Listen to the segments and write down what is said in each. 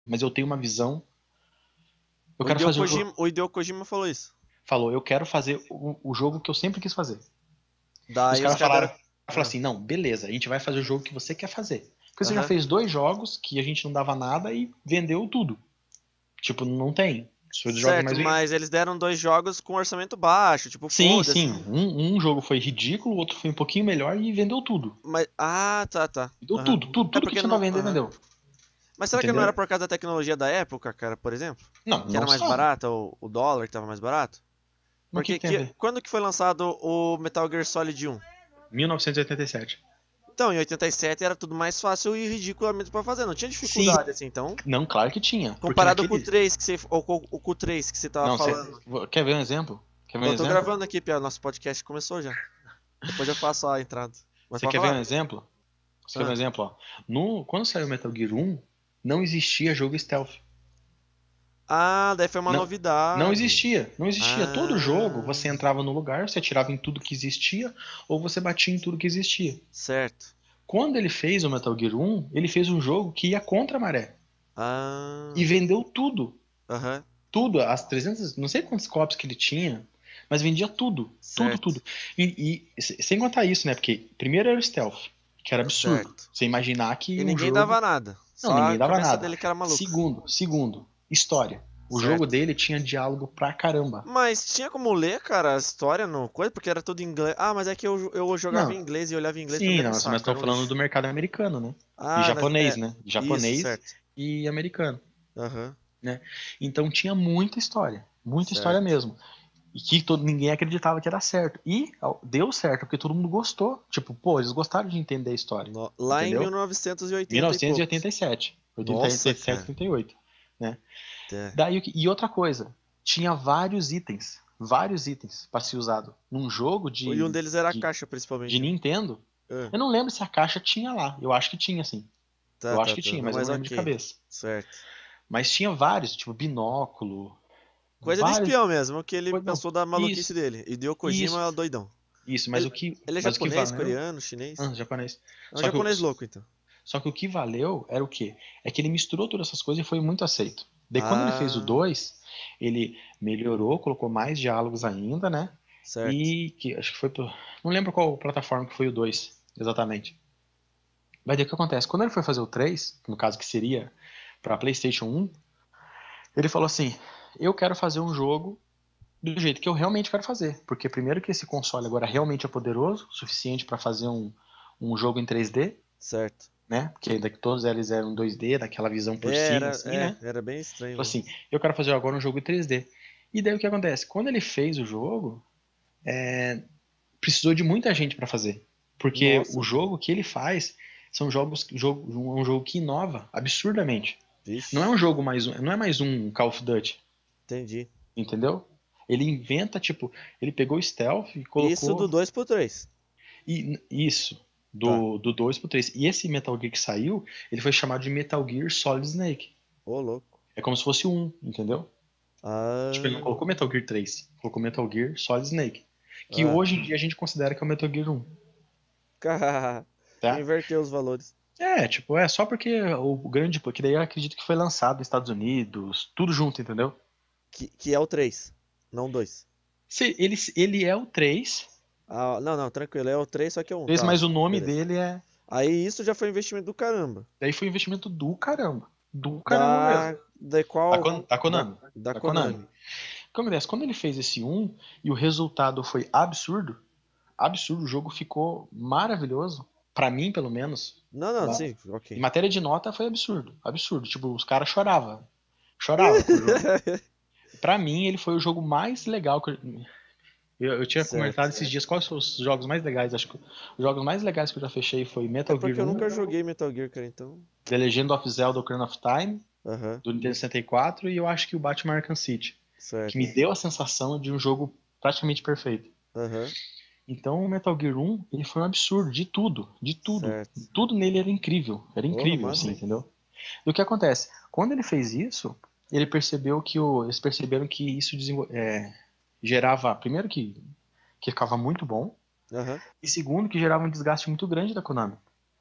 mas eu tenho uma visão. Eu O quero Hideo fazer o Kojima, jogo. o Hideo Kojima falou isso. Falou, eu quero fazer o jogo que eu sempre quis fazer. E os Daí os caras caras deram. falaram Ah, assim, não, beleza, a gente vai fazer o jogo que você quer fazer. Porque você já aham. fez 2 jogos que a gente não dava nada e vendeu tudo. Tipo, não tem. Isso foi dos jogos Certo, mais vendidos. mas eles deram 2 jogos com orçamento baixo, tipo, Sim, foda-se. sim. Um jogo foi ridículo, o outro foi um pouquinho melhor e vendeu tudo. Mas. Ah, tá, tá. Vendeu Aham. tudo, tudo, É tudo que porque tinha pra não. vender, Aham. vendeu. Mas será que não era Entendeu? por causa da tecnologia da época, cara, por exemplo? Não, Que era não mais sabe. barata, o dólar que tava mais barato? Mas o que, Porque que tem a ver? quando que foi lançado o Metal Gear Solid 1? 1987. Então, em 87 era tudo mais fácil e ridiculamente pra fazer, não tinha Sim. dificuldade assim, então. Não, claro que tinha. Porque Comparado com o naquele. 3 que você, ou com o 3 que você tava Não, falando. quer ver um exemplo? Quer ver um Eu tô exemplo? gravando aqui, Pia, nosso podcast começou já. Depois eu faço a entrada. Mas Você pode quer ver um falar. exemplo? Você quer ver um Ah. exemplo? Ó. Quando saiu o Metal Gear 1, não existia jogo stealth. Ah, daí foi uma Não, não novidade. existia. Não existia. Todo jogo, Ah, você entrava no lugar, você atirava em tudo que existia, ou você batia em tudo que existia. certo. Quando ele fez o Metal Gear 1, ele fez um jogo que ia contra a maré. E Ah, vendeu tudo. aham, Tudo. As 300, não sei quantos cópias que ele tinha, mas vendia tudo. Tudo, tudo. certo, Sem contar isso, né? Porque primeiro era o stealth, que era absurdo. certo. Você imaginar E que um ninguém jogo. dava nada. Não, Só ninguém a dava cabeça nada. dele que era maluca. Segundo, história. O jogo Certo. dele tinha diálogo pra caramba. Mas tinha como ler, cara, a história no coisa, porque era tudo em inglês. Ah, mas é que eu jogava Não, em inglês e olhava em inglês pra mim sim, era não, um mas saco, estou era um falando lixo. do mercado americano, né? E Ah, mas japonês, é. né? Isso, Japonês certo. e americano, Aham, né? Então tinha muita história certo. mesmo. E que ninguém acreditava que era certo. E deu certo, porque todo mundo gostou. Tipo, pô, eles gostaram de entender a história. Lá em Entendeu? 1980 e poucos. 1987. Nossa, 87, cara. 88. Né? É. Daí, e outra coisa, tinha vários itens para ser usado num jogo E um de, deles era a de, caixa, de principalmente, né? Nintendo. Ah, Eu não lembro se a caixa tinha lá. Eu acho que tinha, sim. tá, Eu acho tá, que tá. tinha, Não, mas eu mas não lembro de ok. cabeça. Certo. Mas tinha vários, tipo binóculo, Coisa de vários. espião mesmo, o que ele Não, pensou da maluquice isso, dele. E deu isso, Kojima é doidão. isso. Ele, ele é Mas o que japonês, valeu? coreano, chinês? Ah, japonês. É um Só que, japonês louco, então. só que o que valeu era o quê? É que ele misturou todas essas coisas e foi muito aceito. Daí quando ele fez o Ah, 2, ele melhorou, colocou mais diálogos ainda, né? certo. E que acho que foi pro, não lembro qual plataforma que foi o 2, exatamente. Mas daí o que acontece? Quando ele foi fazer o 3, no caso que seria para PlayStation 1, ele falou assim: "Eu quero fazer um jogo do jeito que eu realmente quero fazer, porque primeiro que esse console agora realmente é poderoso, o suficiente para fazer um jogo em 3D, Certo. né? Porque ainda que todos eles eram 2D, daquela visão por cima, assim, né? Era bem estranho Falou mesmo. assim, eu quero fazer agora um jogo em 3D. E daí o que acontece? Quando ele fez o jogo, precisou de muita gente para fazer. Porque o Nossa, jogo que ele faz são um jogo que inova absurdamente. Não é vixe. um jogo não é mais um Call of Duty, Entendi. entendeu? Ele inventa, tipo, ele pegou o stealth e Isso do colocou 2 pro 3. isso Tá. do 2 pro 3. E esse Metal Gear que saiu, ele foi chamado de Metal Gear Solid Snake. Ô, louco. É como se fosse um, entendeu? Tipo, ele não Ah, colocou Metal Gear 3, colocou Metal Gear Solid Snake. Que ah. hoje em dia a gente considera que é o Metal Gear 1, tá? Inverteu os valores. Tipo, só porque o grande, porque daí eu acredito que foi lançado nos Estados Unidos, tudo junto, entendeu? Que é o 3, não o 2. Ele é o 3, Ah, não, não, tranquilo. É o 3, só que é um, tá. mas o nome Beleza. dele é. Aí isso já foi investimento do caramba. Daí foi um investimento do caramba. Do caramba mesmo. Da qual? Da Konami. Da Da Konami. Konami. O que acontece? Quando ele fez esse um e o resultado foi absurdo, absurdo, o jogo ficou maravilhoso, pra mim pelo menos. Não, não, sim, Em ok. matéria de nota foi absurdo, absurdo. Tipo, os caras chorava com o jogo. Pra mim ele foi o jogo mais legal que eu tinha comentado Certo. esses dias quais são os jogos mais legais. Acho que os jogos mais legais que eu já fechei foi É Metal Gear porque eu 1, nunca joguei Metal Gear, cara, então. The Legend of Zelda Ocarina of Time, Aham, do Nintendo 64 e eu acho que o Batman Arkham City, que me certo. deu a sensação de um jogo praticamente perfeito. Aham, Então o Metal Gear 1, ele foi um absurdo, de tudo, de tudo. certo. Tudo nele era Porra, incrível, assim, massa, hein? entendeu? E o que acontece? Quando ele fez isso, eles perceberam que isso gerava, primeiro que ficava muito bom, Aham. e segundo que gerava um desgaste muito grande da Konami.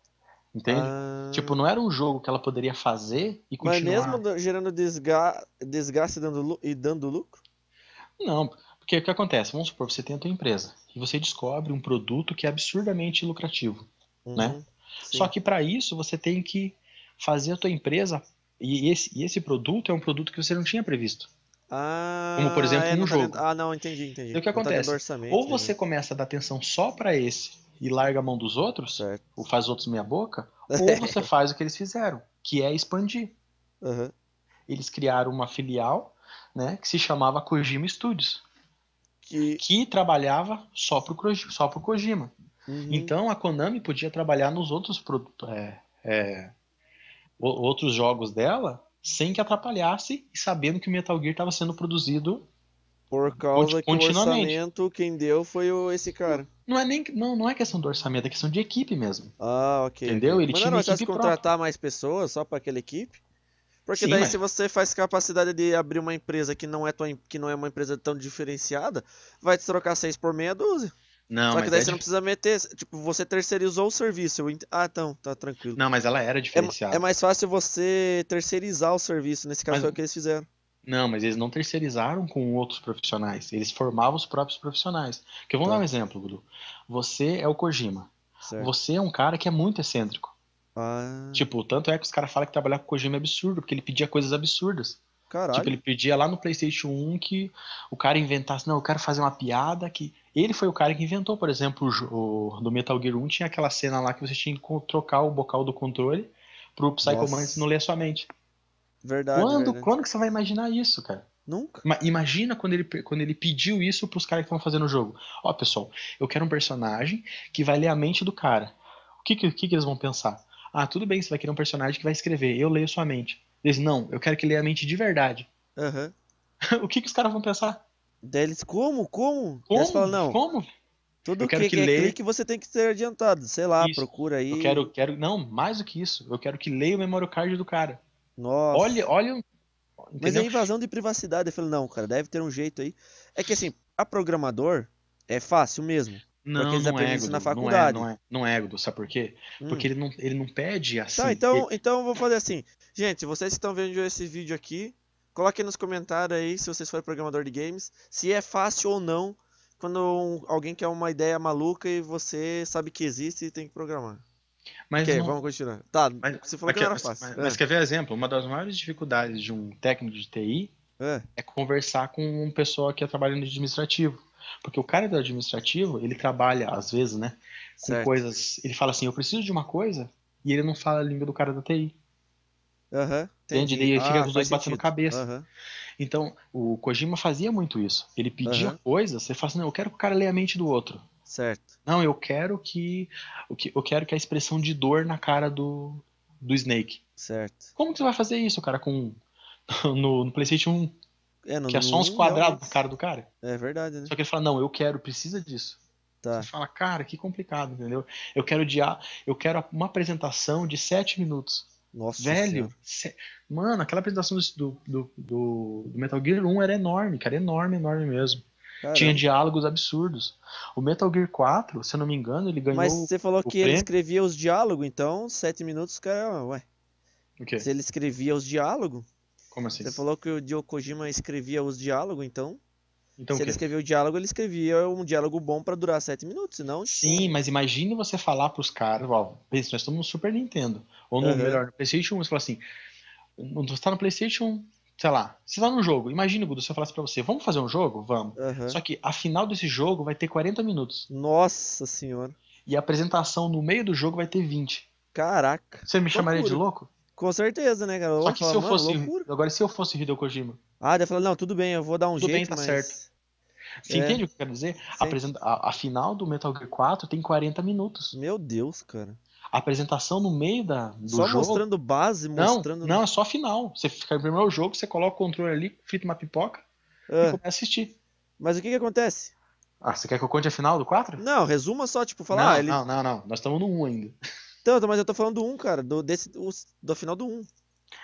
Entende? Tipo, Ah, não era um jogo que ela poderia fazer e mas mesmo continuar. gerando desgaste e dando lucro? Não, porque o que acontece? Vamos supor, você tem a tua empresa e você descobre um produto que é absurdamente lucrativo, né? Uhum, Só sim. que para isso você tem que fazer a tua empresa e esse produto é um produto que você não tinha previsto. Como, por exemplo, um Não tá dentro. jogo. Ah, não, entendi. Daí o que Não tá dentro do acontece? Ou orçamento, você né? começa a dar atenção só para esse e larga a mão dos outros, Certo. ou faz outros meia boca, ou você faz o que eles fizeram, que é expandir. Aham. Eles criaram uma filial, né, que se chamava Kojima Studios, Que. que trabalhava só pro Kojima. Uhum. Então a Konami podia trabalhar nos outros jogos dela sem que atrapalhasse e sabendo que o Metal Gear estava sendo produzido Por causa que o continuamente. orçamento, quem deu foi esse cara. Não é questão do orçamento, é questão de equipe mesmo. Ah, ok. Entendeu? Ele Mas não tinha era uma mais fácil equipe própria. contratar mais pessoas só para aquela equipe? Porque Sim, daí mas. se você faz capacidade de abrir uma empresa que não é uma empresa tão diferenciada, vai te trocar seis por meia dúzia. Não, Só que mas daí você não precisa meter, tipo, você terceirizou o serviço. Ah, então, tá tranquilo. Não, mas ela era É diferenciada. mais fácil você terceirizar o serviço, nesse caso Mas foi o que eles fizeram. não, mas eles não terceirizaram com outros profissionais. Eles formavam os próprios profissionais. Porque vamos dar um Tá, exemplo, Gudu. Você é o Kojima. certo. Você é um cara que é muito excêntrico. Ah, Tipo, tanto é que os caras falam que trabalhar com o Kojima é absurdo, porque ele pedia coisas absurdas. Tipo, caralho. ele pedia lá no PlayStation 1 que o cara inventasse, não, eu quero fazer uma piada que. Ele foi o cara que inventou, por exemplo, do Metal Gear 1 tinha aquela cena lá que você tinha que trocar o bocal do controle pro Psycho Mantis não Nossa. ler a sua mente. Verdade, Quando, verdade. quando que você vai imaginar isso, cara? Nunca. Imagina quando ele pediu isso pros caras que estão fazendo o jogo. Ó, pessoal, eu quero um personagem que vai ler a mente do cara. O que eles vão pensar? Ah, tudo bem, você vai querer um personagem que vai escrever, eu leio sua mente. Eles, não, eu quero que leia a mente de verdade. Aham. O que os caras vão pensar? Daí eles, como? Como? Daí você fala, Como? não, Como? Eu tudo quero que que é leia clique você tem que ter adiantado. Sei lá, isso. procura Eu aí. quero, não, mais do que isso. Eu quero que leia o memory card do cara. Olha, Nossa. olha, Mas é entendeu? invasão de privacidade. Eu falei, não, cara, deve ter um jeito aí. É que assim, a programador é fácil mesmo. Porque Não, eles não aprendem é, isso na Gudu. Não é, faculdade. não é, não é, Gudu. Sabe por quê? Porque Hum. ele não pede Tá, assim. então eu vou fazer assim. Gente, vocês que estão vendo esse vídeo aqui, coloquem nos comentários aí se vocês forem programador de games, se é fácil ou não quando alguém quer uma ideia maluca e você sabe que existe e tem que programar. Mas Ok, não. vamos continuar. Tá, Mas, você falou mas, que não era fácil. mas quer ver exemplo? Uma das maiores dificuldades de um técnico de TI É, é conversar com uma pessoa que trabalha no administrativo. Porque o cara do administrativo, ele trabalha, às vezes, né, com certo. coisas. Ele fala assim, eu preciso de uma coisa, e ele não fala a língua do cara da TI. Aham, Entende? entendi. Daí fica Ah, os faz dois batendo sentido. cabeça. Aham, Então, o Kojima fazia muito isso. Ele pedia aham, coisas, você fala assim, não, eu quero que o cara leia a mente do outro. certo, Não, eu quero que a expressão de dor na cara do Snake. certo. Como que você vai fazer isso, cara, no PlayStation 1, É, que é no só uns 1 quadrados na realmente. cara do cara? É verdade, né? Só que ele fala, não, eu quero, precisa disso. Você Tá. fala, cara, que complicado, entendeu? Eu quero uma apresentação de 7 minutos. Nossa Velho, senhora. mano, aquela apresentação do Metal Gear 1 era enorme, cara, enorme, enorme mesmo. Tinha Caramba. diálogos absurdos. O Metal Gear 4, se eu não me engano, ele Mas ganhou você falou o que ele prêmio. escrevia os diálogos, então 7 minutos, cara, ué. O quê? Se ele escrevia os diálogos, Como assim? você falou que o Hideo Kojima escrevia os diálogos, então. Então o Se ele quê? escrevia o diálogo, ele escrevia um diálogo bom pra durar 7 minutos, senão, Sim, tipo. mas imagine você falar pros caras, ó, pensa, nós estamos no Super Nintendo, ou no Aham, melhor, no PlayStation 1, você fala assim, você tá no PlayStation, sei lá, você tá num jogo, imagine, Gudo, se eu falasse pra você, vamos fazer um jogo? Vamos. aham. Só que a final desse jogo vai ter 40 minutos, Nossa senhora. e a apresentação no meio do jogo vai ter 20. Caraca. Você me chamaria de Loucura. louco? Com certeza, né, cara? Eu Só vou que falar, se eu mano, fosse, loucura. agora se eu fosse Hideo Kojima, Ah, daí falar, não, tudo bem, eu vou dar um tudo bem, jeito, tá certo. mas. Você É, entende o que eu quero dizer? sim. A final do Metal Gear 4 tem 40 minutos. Meu Deus, cara. A apresentação no meio do Só jogo. mostrando base, Não, mostrando. não, é só a final. Você fica no primeiro jogo, você coloca o controle ali, frita uma pipoca e Ah, começa a assistir. mas o que que acontece? Ah, você quer que eu conte a final do 4? Não, resuma só, tipo, falar, Não, ele. não, não, não. Nós estamos no 1 ainda. Tanto, mas eu tô falando do 1, cara, do final do 1.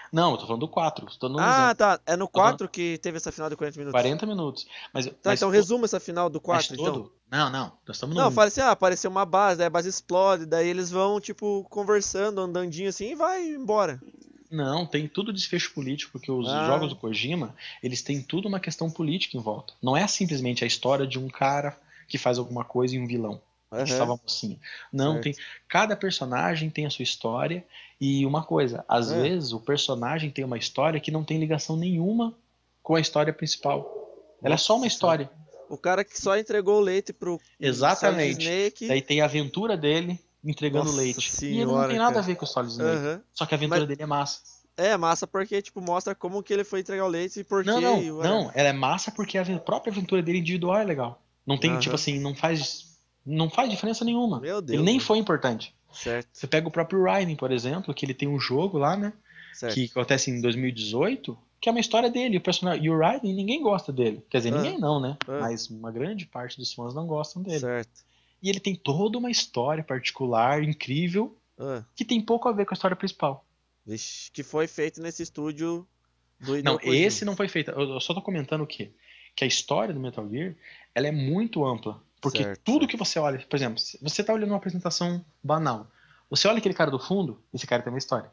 Não, eu tô falando do 4, tô dando um Ah, exemplo. tá. É no Tô dando 4 que teve essa final de 40 minutos. 40 minutos. Mas, Tá, mas, então to- resuma essa final do mas 4, então. todo. Não, não, nós estamos no Não, 1. fala assim, ah, apareceu uma base, daí a base explode, daí eles vão, tipo, conversando, andandinho assim e vai embora. Não, tem tudo desfecho político, porque os jogos do Ah, Kojima, eles têm tudo uma questão política em volta. Não é simplesmente a história de um cara que faz alguma coisa e um vilão e que aham, salva a mocinha. Não, tem. certo. Cada personagem tem a sua história e uma coisa, às Ah, vezes o personagem tem uma história que não tem ligação nenhuma com a história principal. Ela é só uma nossa senhora. história. O cara que só entregou o leite pro Solid Exatamente. Snake. Daí tem a aventura dele entregando Nossa leite. E ele não tem senhora, nada a cara. ver com o Solid Snake. Aham. Só que a Mas aventura dele é massa. é massa porque, tipo, mostra como que ele foi entregar o leite e por Não, quê e não, whatever. não. Ela é massa porque a própria aventura dele individual é legal. Não tem, tipo Aham. assim, não faz diferença nenhuma. Meu Ele Deus, nem mano. foi importante. Certo, Você pega o próprio Raiden, por exemplo, que ele tem um jogo lá, né? Que certo. acontece em 2018, que é uma história dele. O personagem, e o Raiden, ninguém gosta dele. Quer dizer, Ah, ninguém não, né? ah, Mas uma grande parte dos fãs não gostam dele. certo. E ele tem toda uma história particular, incrível, Ah. que tem pouco a ver com a história principal. Vixe, que foi feito nesse estúdio do Não, Hideo Kojima. esse não foi feito. Eu só tô comentando o quê? Que a história do Metal Gear, ela é muito ampla. Porque Certo, tudo que certo. você olha, por exemplo, se você tá olhando uma apresentação banal. Você olha aquele cara do fundo, esse cara tem uma história.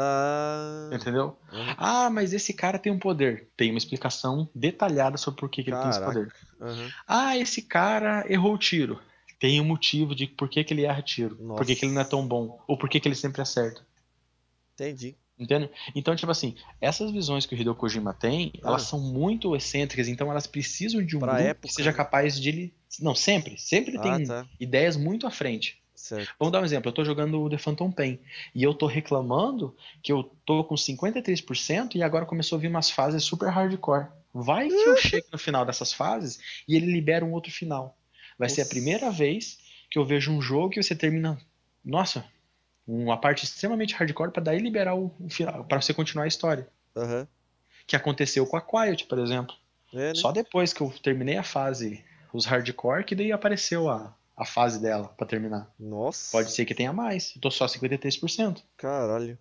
Ah, Entendeu? aham. Ah, mas esse cara tem um poder. Tem uma explicação detalhada sobre por que que ele tem esse Caraca. poder. Aham. Ah, esse cara errou o tiro. Tem um motivo de por que que ele erra tiro. Por que que ele não é Nossa. tão bom. Ou por que que ele sempre acerta. Entendi. Entende? Então, tipo assim, essas visões que o Hideo Kojima tem, elas Ah, são muito excêntricas, então elas precisam de um pra grupo que época, seja né? capaz de. Não, sempre Ah, tem tá. ideias muito à frente. Vamos Certo. dar um exemplo, eu tô jogando o The Phantom Pain e eu tô reclamando que eu tô com 53% e agora começou a vir umas fases super hardcore. Vai que eu chego no final dessas fases e ele libera um outro final. Vai ser a primeira Nossa. vez que eu vejo um jogo que você termina. Nossa, uma parte extremamente hardcore para daí liberar o final, para você continuar a história. Aham. Que aconteceu com a Quiet, por exemplo. É, né? Só depois que eu terminei a fase, os hardcore, que daí apareceu a fase dela para terminar. Pode Nossa. ser que tenha mais. Eu tô só 53%. Caralho.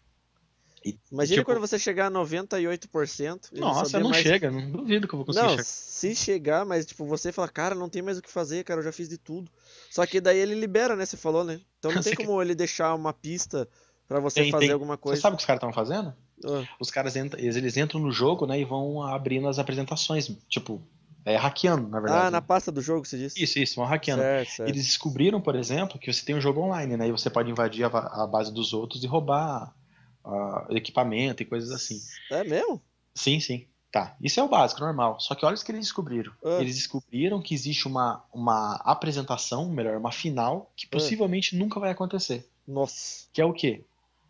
E Imagina quando tipo, você chegar a 98% e não nossa, saber não mais. chega, não duvido que eu vou conseguir Não, chegar. se chegar, mas tipo, você fala, cara, não tem mais o que fazer, cara, eu já fiz de tudo. Só que daí ele libera, né? Você falou, né? Então não tem como ele deixar uma pista pra você fazer Tem. alguma Você coisa. sabe o que os caras estão fazendo? Ah, Os caras eles entram no jogo, né, e vão abrindo as apresentações, tipo, hackeando, na Ah, verdade, na né? pasta do jogo, você disse? Isso, vão hackeando. Certo, Eles certo. descobriram, por exemplo, que você tem um jogo online, né? E você pode invadir a base dos outros e roubar equipamento e coisas assim. É mesmo? Sim, sim. Tá. Isso é o básico, normal. Só que olha o que eles descobriram. Ah, Eles descobriram que existe uma apresentação, melhor, uma final, que ah. possivelmente nunca vai acontecer. Nossa. Que é o quê?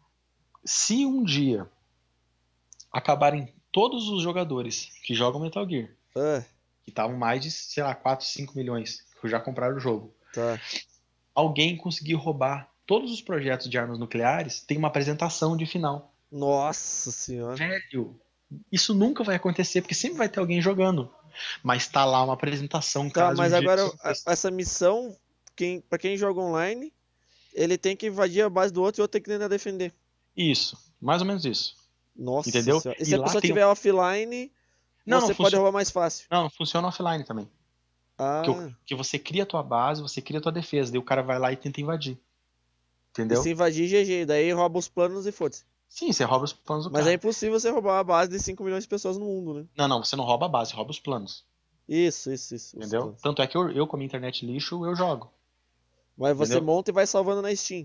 Se um dia acabarem todos os jogadores que jogam Metal Gear, Ah, que estavam mais de, sei lá, 4, 5 milhões, que já compraram o jogo, tá. alguém conseguir roubar todos os projetos de armas nucleares, tem uma apresentação de final. Nossa senhora. Velho, isso nunca vai acontecer, porque sempre vai ter alguém jogando. Mas tá lá uma apresentação Tá, caso um mas dia agora isso aconteça. essa missão, pra quem joga online, ele tem que invadir a base do outro e o outro tem que tentar defender. Isso, mais ou menos isso. Nossa Entendeu? senhora. E se E a lá pessoa tem. estiver offline, Não, não você pode funciona. roubar mais fácil. Não, funciona offline também. Ah, Que você cria a tua base, você cria a tua defesa, daí o cara vai lá e tenta invadir. e se Entendeu? invadir, GG. Daí rouba os planos e foda-se. Sim, você rouba os planos do Mas é cara. impossível você roubar a base de 5 milhões de pessoas no mundo, né? Não, não, você não rouba a base, rouba os planos. Isso, os Entendeu? planos. Tanto é que eu com a minha internet lixo, eu jogo. Mas você Entendeu? monta e vai salvando na Steam.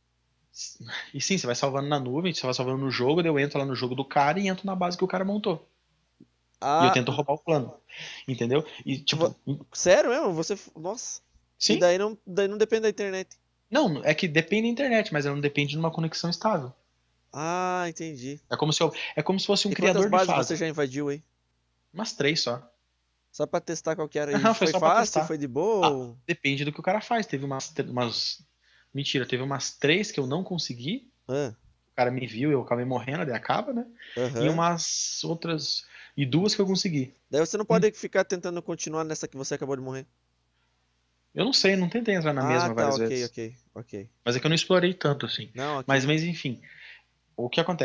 E sim, você vai salvando na nuvem, você vai salvando no jogo, daí eu entro lá no jogo do cara e entro na base que o cara montou. E eu Ah, tento roubar o plano. Entendeu? E vo- tipo, sério mesmo? Você. Nossa. E sim. daí não depende da internet. Não, é que depende da internet, mas ela não depende de uma conexão estável. Ah, entendi. É como se fosse um E quantas criador de bases fase. você já invadiu aí? Umas 3 só. Só pra testar qual que era. E Aham, foi foi só pra fácil? testar. Foi de boa? Ah, depende do que o cara faz. Teve umas. Mentira, teve umas 3 que eu não consegui. Ah, O cara me viu, eu acabei morrendo, daí acaba, né? E aham. umas outras. E 2 que eu consegui. Daí você não Hum, pode ficar tentando continuar nessa que você acabou de morrer. Eu não sei, não tentei entrar na Ah, mesma tá, várias ok, vezes. ok, ok. Mas é que eu não explorei tanto assim. Não, Mas ok. enfim, o que acontece?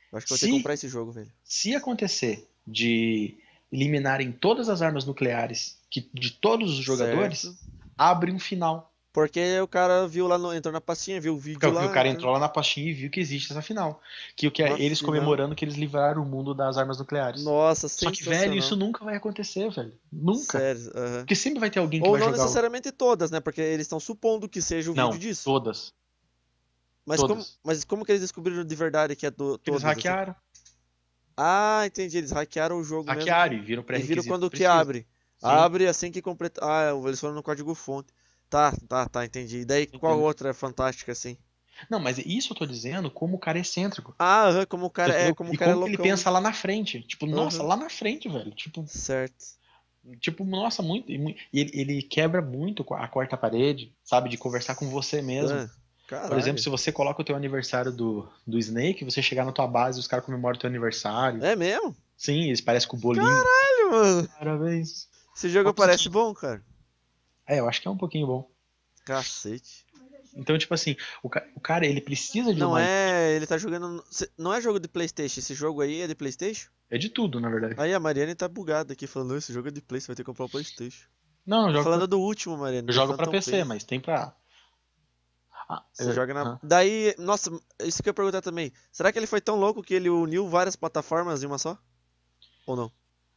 Eu acho que eu vou ter que Se, comprar esse jogo, velho. se acontecer de eliminarem todas as armas nucleares de todos os Certo. jogadores, abre um final. Porque o cara viu lá, entrou na pastinha, viu o Porque vídeo o lá, cara então. entrou lá na pastinha e viu que existe essa final. Que o que é Nossa, eles se não. comemorando que eles livraram o mundo das armas nucleares. Nossa, Só que, velho, isso sensacional. nunca vai acontecer, velho. Nunca. Sério, aham. Porque sempre vai ter alguém que Ou vai não jogar o. necessariamente todas, né? Porque eles estão supondo que seja o vídeo Não, disso. todas. Mas como, Todas. mas como que eles descobriram de verdade que é Que eles todas, assim? hackearam. Ah, entendi. Eles hackearam o jogo mesmo. Hackearam e viram E viram pré-requisito que quando que precisa. abre. Sim. Abre assim que completa. Ah, eles foram no código-fonte. Tá, entendi. E daí qual Entendeu? outra é fantástica assim? Não, mas isso eu tô dizendo como o cara é excêntrico. Ah, aham, como o cara é, Entendeu? como o E cara é como que ele loucão, né? pensa lá na frente. Tipo, nossa, Aham, lá na frente, velho. certo. Nossa, muito. E ele quebra muito a quarta parede, sabe? De conversar com você mesmo. Ah, Por exemplo, caralho. se você coloca o teu aniversário do Snake, você chegar na tua base e os caras comemoram o teu aniversário. É mesmo? Sim, eles parecem com o bolinho. Caralho, mano. Parabéns. Esse jogo Uma parece musiquinha. bom, cara. É, eu acho que é um pouquinho bom. Cacete. Então, tipo assim, o cara, ele precisa de Não uma equipe. é. Ele tá jogando. Não é jogo de PlayStation. Esse jogo aí é de PlayStation? É de tudo, na verdade. Aí a Mariane tá bugada aqui, falando: "Não, esse jogo é de Play, você vai ter que comprar o PlayStation." Não, Tô falando do último, Mariane, eu do jogo pra Phantom PC, Pain. mas tem pra. Você joga na. Ah. Daí, nossa, isso que eu ia perguntar também. Será que ele foi tão louco que ele uniu várias plataformas em uma só? Ou não?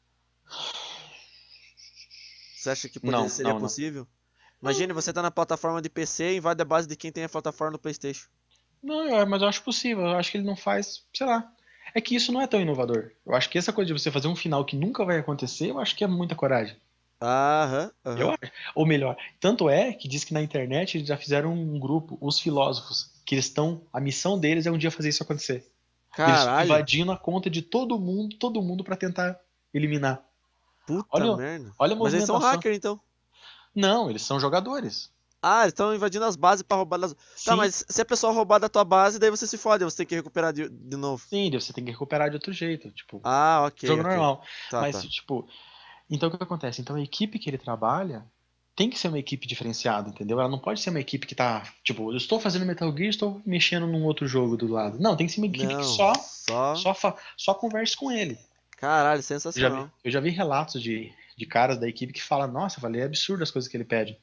Você acha que poderia, Não, seria não, não. possível? Imagine você tá na plataforma de PC e invade a base de quem tem a plataforma do PlayStation. Não, mas eu acho possível. Eu acho que ele não faz, sei lá. É que isso não é tão inovador. Eu acho que essa coisa de você fazer um final que nunca vai acontecer, eu acho que é muita coragem. Aham, Eu aham. acho. Ou melhor, tanto é que diz que na internet eles já fizeram um grupo, os filósofos, que eles estão. A missão deles é um dia fazer isso acontecer. Eles estão Caralho. invadindo a conta de todo mundo pra tentar eliminar. Puta Olha, merda. olha a Mas eles são movimentação. hackers então. Não, eles são jogadores. Ah, eles estão invadindo as bases pra roubar das. Tá, Sim, mas se a pessoa roubar da tua base, daí você se fode, você tem que recuperar de novo. sim, você tem que recuperar de outro jeito, tipo, Ah, ok, jogo ok. normal. Tá, Mas, tá. tipo, então o que acontece? Então a equipe que ele trabalha tem que ser uma equipe diferenciada, entendeu? Ela não pode ser uma equipe que tá, tipo, eu estou fazendo Metal Gear, estou mexendo num outro jogo do lado. Não, tem que ser uma equipe que Não, só. só converse com ele. Caralho, Eu sensacional. já vi relatos de caras da equipe que falam, nossa, falei, é absurdo as coisas que ele pede.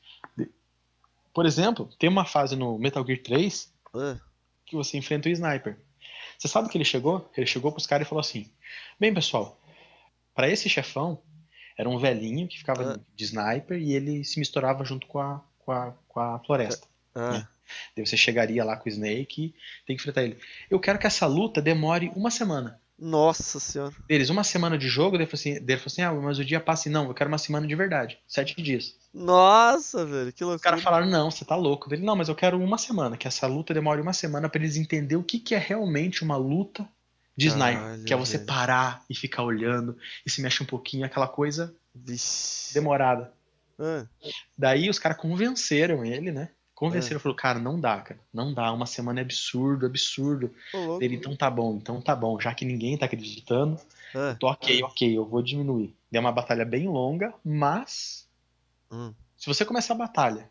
Por exemplo, tem uma fase no Metal Gear 3 Ah, que você enfrenta o Sniper. Você sabe que ele chegou? Ele chegou pros caras e falou assim: bem, pessoal, para esse chefão, era um velhinho que ficava ah, de sniper e ele se misturava junto com a ca- floresta. Né? ah. Daí você chegaria lá com o Snake e tem que enfrentar ele. Eu quero que essa luta demore uma semana. Nossa senhora. Deles, uma semana de jogo, daí ele falou assim: ah, mas o dia passa e não, eu quero uma semana de verdade, 7 dias. Nossa, velho, que Os caras loucura. falaram: não, você tá louco. Dele, não, mas eu quero uma semana, que essa luta demore uma semana para eles entenderem o que é realmente uma luta de sniper, que é Caralho, você velho. parar e ficar olhando e se mexe um pouquinho, aquela coisa Vixe. demorada. Ah, Daí os caras convenceram ele, né? ah. Convenceram, falou, cara, não dá, cara, não dá, uma semana é absurdo, absurdo. Ô, Ele, louco. então tá bom, já que ninguém tá acreditando, eu Ah, tô ok, eu vou diminuir. Deu uma batalha bem longa, mas hum, se você começar a batalha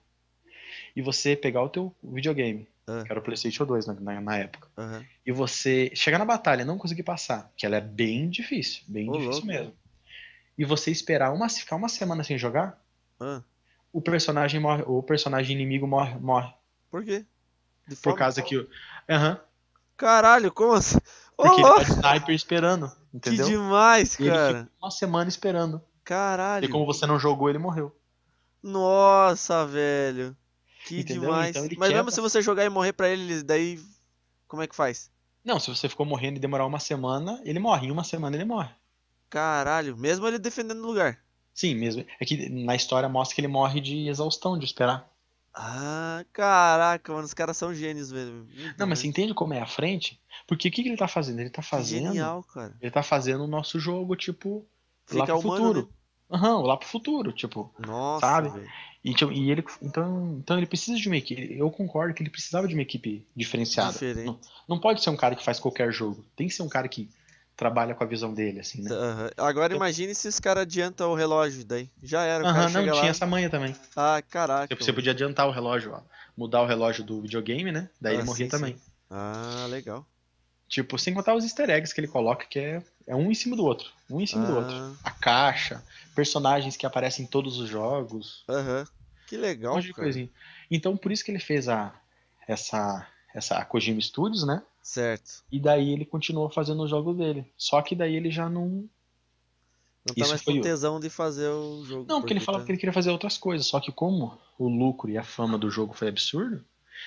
e você pegar o teu videogame, ah, que era o PlayStation 2 na época, aham. e você chegar na batalha e não conseguir passar, que ela é bem Ô, difícil louco. mesmo, e você esperar ficar uma semana sem jogar, Ah, o personagem morre, o personagem inimigo morre. por quê? De Por fome? causa que. Aham. Caralho, como assim? Ô, Porque ele tá de louco. sniper esperando, Que entendeu? demais, E ele ficou cara. uma semana esperando. E Caralho. como você não jogou, ele morreu. Nossa, velho. Que Entendeu? Então demais. ele Mas mesmo quebra. se você jogar e morrer pra ele, daí como é que faz? Não, se você ficou morrendo e demorar uma semana, ele morre. Em uma semana ele morre. Caralho, mesmo ele defendendo o lugar. Sim, mesmo. É que na história mostra que ele morre de exaustão, de esperar. Ah, caraca, mano, os caras são gênios, velho. Não, Puta mas você merda. entende como é à frente? Porque o que ele tá fazendo? Ele tá Que fazendo. genial, cara. Ele tá fazendo o nosso jogo, tipo, lá Fica pro humano, né? futuro. Aham, lá pro futuro, tipo, Nossa, sabe? velho. E ele, então ele precisa de uma equipe. Eu concordo que ele precisava de uma equipe diferenciada. Não, Diferente. não pode ser um cara que faz qualquer jogo. Tem que ser um cara que trabalha com a visão dele, assim, né? Aham. Agora Então, imagine se os caras adiantam o relógio daí. Já era, o cara aham, não, chega tinha lá. essa manha também. Ah, caraca, Você mano. podia adiantar o relógio, ó, mudar o relógio do videogame, né? Daí ele Ah, morria sim, sim. também. Ah, legal. Tipo, sem contar os easter eggs que ele coloca, que é um em cima do outro. Um em cima do outro. Ah, A caixa, personagens que aparecem em todos os jogos, aham. Que um legal, monte de cara. coisinha. Então, por isso que ele fez essa Kojima Studios, né? Certo. E daí ele continuou fazendo os jogos dele. Só que daí ele já não. Não tá Isso mais com foi. tesão de fazer o jogo, Não, porque ele porque falava tá. que ele queria fazer outras coisas. Só que como o lucro e a fama do jogo foi absurdo,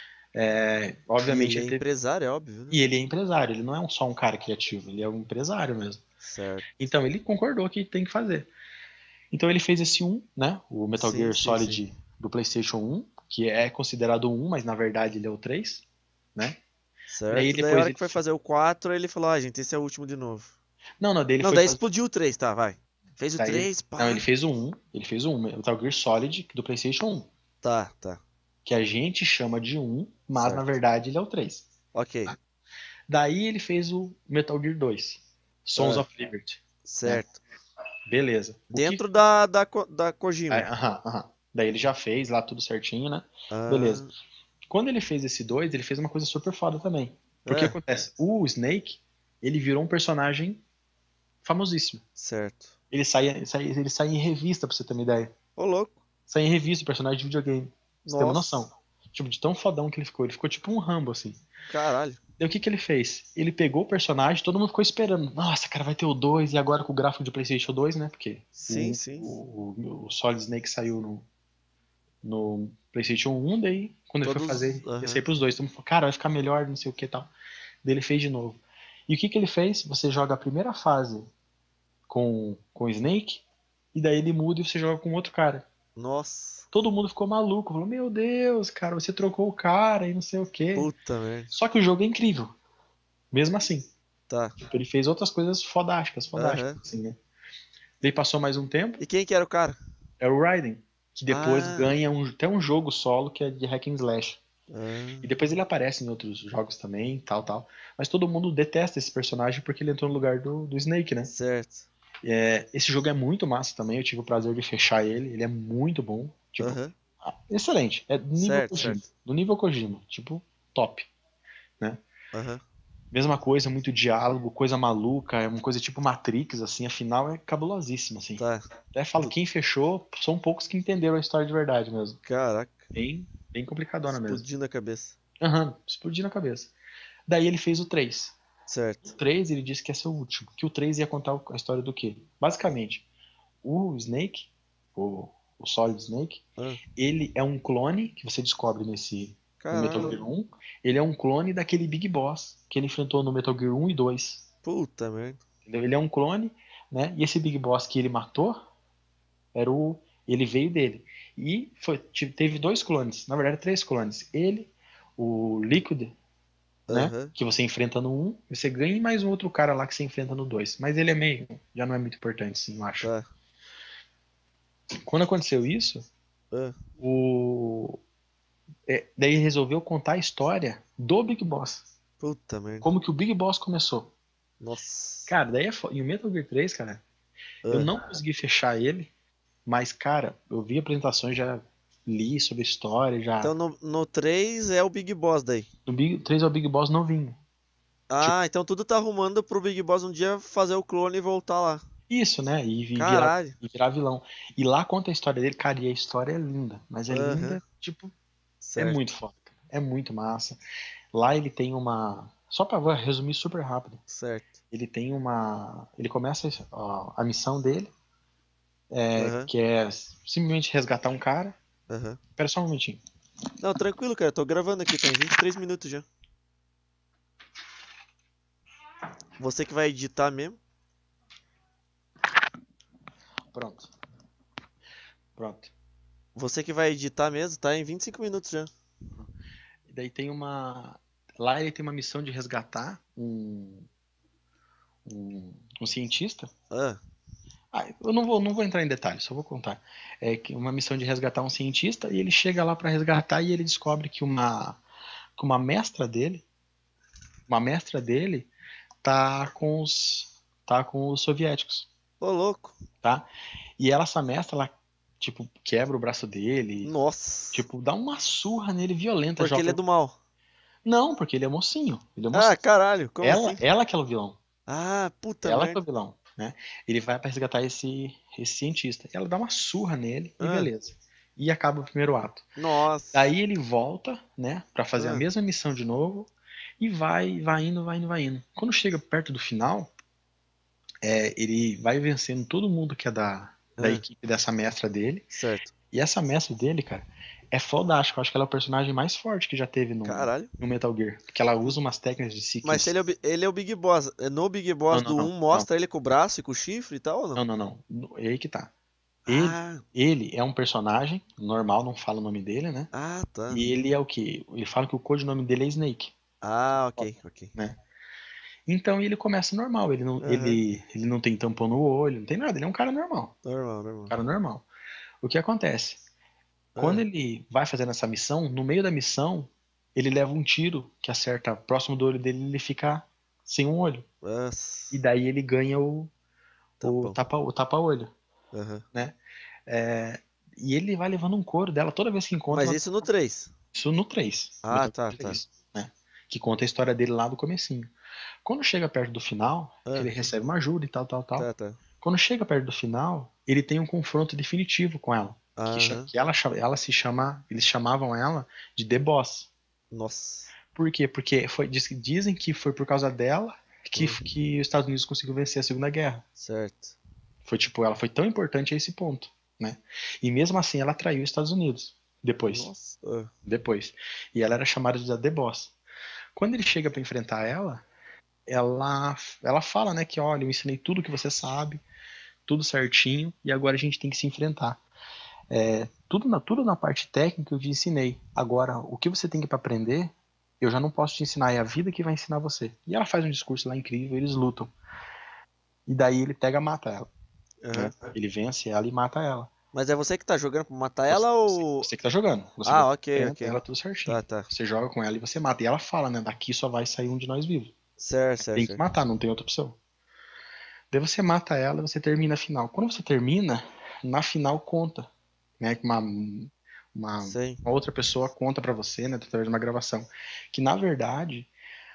E obviamente ele é ele teve. empresário, é óbvio, né? E ele é empresário, ele não é só um cara criativo, ele é um empresário mesmo. Certo. Então ele concordou que tem que fazer. Então ele fez esse um, né? O Metal Sim, Gear sim, sim. Solid do PlayStation 1, que é considerado o 1, mas na verdade ele é o 3, né? Daí Certo. Daí a depois hora ele. que foi fazer o 4, ele falou, ah, gente, esse é o último de novo. Não, não, daí ele Não, foi daí fazer. explodiu o 3, tá, vai. Fez o Daí ele... 3, Não, ele pá. fez o 1, ele fez o 1, Metal Gear Solid do PlayStation 1, Tá, tá. que a gente chama de 1, mas na Certo. verdade ele é o 3. Ok. Daí ele fez o Metal Gear 2, Sons Ah, of Liberty, né? certo. Beleza. O que. Dentro da Kojima. Aham, aham. Daí ele já fez lá tudo certinho, né? Beleza. Ah, Quando ele fez esse 2, ele fez uma coisa super foda também. Porque ah, acontece, o Snake, ele virou um personagem famosíssimo. certo. Ele sai em revista, pra você ter uma ideia. Ô, louco. Sai em revista, personagem de videogame. Pra você ter uma noção. Nossa. Tipo, de tão fodão que ele ficou. Ele ficou tipo um Rambo, assim. Caralho. Daí o que ele fez? Ele pegou o personagem, todo mundo ficou esperando. Nossa, cara, vai ter o 2, e agora com o gráfico de PlayStation 2, né? Porque Sim, sim. o Solid Snake saiu no PlayStation 1, daí quando ele foi Todos. fazer, ia sair Aham. pros dois. Todo mundo falou, cara, vai ficar melhor, não sei o que e tal. Daí ele fez de novo. E o que ele fez? Você joga a primeira fase com o Snake, e daí ele muda e você joga com outro cara. Nossa. Todo mundo ficou maluco, falou, meu Deus, cara, você trocou o cara e não sei o que. Puta merda. Só que o jogo é incrível, mesmo assim. Tá. Tipo, ele fez outras coisas fodásticas, fodásticas, Aham. assim, né? Daí passou mais um tempo, E quem que era o cara? é o Raiden, que depois Ah. ganha até um jogo solo que é de hack and slash. E Ah. depois ele aparece em outros jogos também, tal, tal. Mas todo mundo detesta esse personagem porque ele entrou no lugar do Snake, né? Certo. Esse jogo é muito massa também, eu tive o prazer de fechar ele, ele é muito bom. Tipo, Aham. excelente. É do nível Certo, Kojima. certo. Do nível Kojima. Tipo, top, né? Aham. Mesma coisa, muito diálogo, coisa maluca, é uma coisa tipo Matrix, assim, afinal é cabulosíssima, assim. Tá. Até falo, quem fechou, são poucos que entenderam a história de verdade mesmo. Caraca. Bem, bem complicadona mesmo. Explodindo a cabeça. Aham, explodiu na cabeça. Daí ele fez o 3. O Certo. 3 ele disse que ia ser o último. Que o 3 ia contar a história do quê? Basicamente, o Snake, o, o Solid Snake, Ah. ele é um clone que você descobre no Metal Caralho. Gear 1. Ele é um clone daquele Big Boss que ele enfrentou no Metal Gear 1 e 2. Puta merda. Entendeu? Ele é um clone, né? E esse Big Boss que ele matou ele veio dele. E teve dois clones, na verdade três clones. Ele, o Liquid, né? Aham. Que você enfrenta no 1, você ganha e mais um outro cara lá que você enfrenta no 2. Mas ele é meio. Já não é muito importante, sim, eu acho. Tá. Quando aconteceu isso, Ah. o. Daí resolveu contar a história do Big Boss. Puta merda. Como que o Big Boss começou. Nossa. Cara, daí E o Metal Gear 3, cara, eu Ah. não consegui fechar ele, mas, cara, eu vi apresentações, já li sobre a história, já. Então no 3 é o Big Boss daí. No Big 3 é o Big Boss novinho. Tipo, Ah, então tudo tá arrumando pro Big Boss um dia fazer o clone e voltar lá. isso, né? Caralho. E virar vilão. E lá conta a história dele, cara, e a história é linda. Mas é Aham. linda, tipo, é Certo. muito foda, cara. É muito massa. Lá ele tem uma. Só pra resumir super rápido. Certo. Ele tem uma. Ele começa a missão dele, Aham. que é simplesmente resgatar um cara. Aham. Espera só um momentinho. Não, tranquilo, cara. Tô gravando aqui, tem 23 minutos já. Você que vai editar mesmo? Pronto. Pronto. Você que vai editar mesmo? Tá em 25 minutos já. E daí tem uma. Lá ele tem uma missão de resgatar um cientista. Ah, Eu não vou entrar em detalhes, só vou contar. É que uma missão de resgatar um cientista e ele chega lá para resgatar e ele descobre que uma mestra dele tá com os soviéticos, ô louco. tá? E essa mestra, ela tipo quebra o braço dele, Nossa. tipo dá uma surra nele violenta, Porque ele é joga do mal. Não, porque ele é mocinho. Ele é Ah, mocinho. caralho, como assim? Ela que é o vilão. Ah, puta Ela que é o merda. vilão, né? Ele vai pra resgatar esse cientista. Ela dá uma surra nele e Ah, beleza. E acaba o primeiro ato. nossa. Daí ele volta, né, pra fazer a Ah, mesma missão de novo e vai indo, vai indo, vai indo. Quando chega perto do final, ele vai vencendo todo mundo que é da ah, equipe dessa mestra dele. certo. E essa mestra dele, cara, é fodástica. Eu acho que ela é o personagem mais forte que já teve Caralho. no Metal Gear. Porque ela usa umas técnicas de Mas se sequence. ele é o Big Boss, no Big Não, Boss não, do não, um não. mostra ele com o braço e com o chifre e tal ou não? Não, não, não. É aí que tá. Ele, Ah, ele é um personagem normal, não fala o nome dele, né? ah, tá. E ele é o quê? Ele fala que o codinome dele é Snake, Ah, ok, ok. né? Então ele começa normal, Aham, ele não tem tampão no olho, não tem nada, ele é um cara normal. normal, Um normal. cara normal. O que acontece? Quando Ah, ele vai fazendo essa missão, no meio da missão, ele leva um tiro que acerta próximo do olho dele e ele fica sem um olho. E nossa, daí ele ganha tapão. o tapa-olho, Aham. né? É, e ele vai levando um couro dela toda vez que encontra Mas isso no 3. isso no 3, Ah, Metal tá, Gear tá. 3, né? Que conta a história dele lá do comecinho. Quando chega perto do final, que Ah, ele recebe uma ajuda e tal, tal, tal. tá, tá. Quando chega perto do final, ele tem um confronto definitivo com ela. Aham. Que ela se chama, eles chamavam ela de The Boss. Nossa. Por quê? Porque dizem que foi por causa dela Hum, que os Estados Unidos conseguiu vencer a Segunda Guerra. certo. Foi tipo, ela foi tão importante a esse ponto, né? E mesmo assim ela traiu os Estados Unidos depois, Nossa. Ah, depois. E ela era chamada de The Boss. Quando ele chega pra enfrentar ela fala, né, que olha, eu ensinei tudo que você sabe, tudo certinho, e agora a gente tem que se enfrentar. Tudo na parte técnica eu te ensinei. Agora, o que você tem que aprender, eu já não posso te ensinar, é a vida que vai ensinar você. E ela faz um discurso lá incrível, eles lutam. E daí ele pega e mata ela, né? aham. Ele vence ela e mata ela. Mas é você que tá jogando pra matar ela ou. Você que tá jogando. Você vai Ah, ok, enfrenta ok. ela tudo certinho. Tá, tá. Você joga com ela e você mata. E ela fala, né? Daqui só vai sair um de nós vivos. Certo, certo, Tem que certo. matar, não tem outra opção. Daí você mata ela e você termina a final. Quando você termina, na final conta, né? Que uma, Sei. uma outra pessoa conta pra você, né? Através de uma gravação. Que na verdade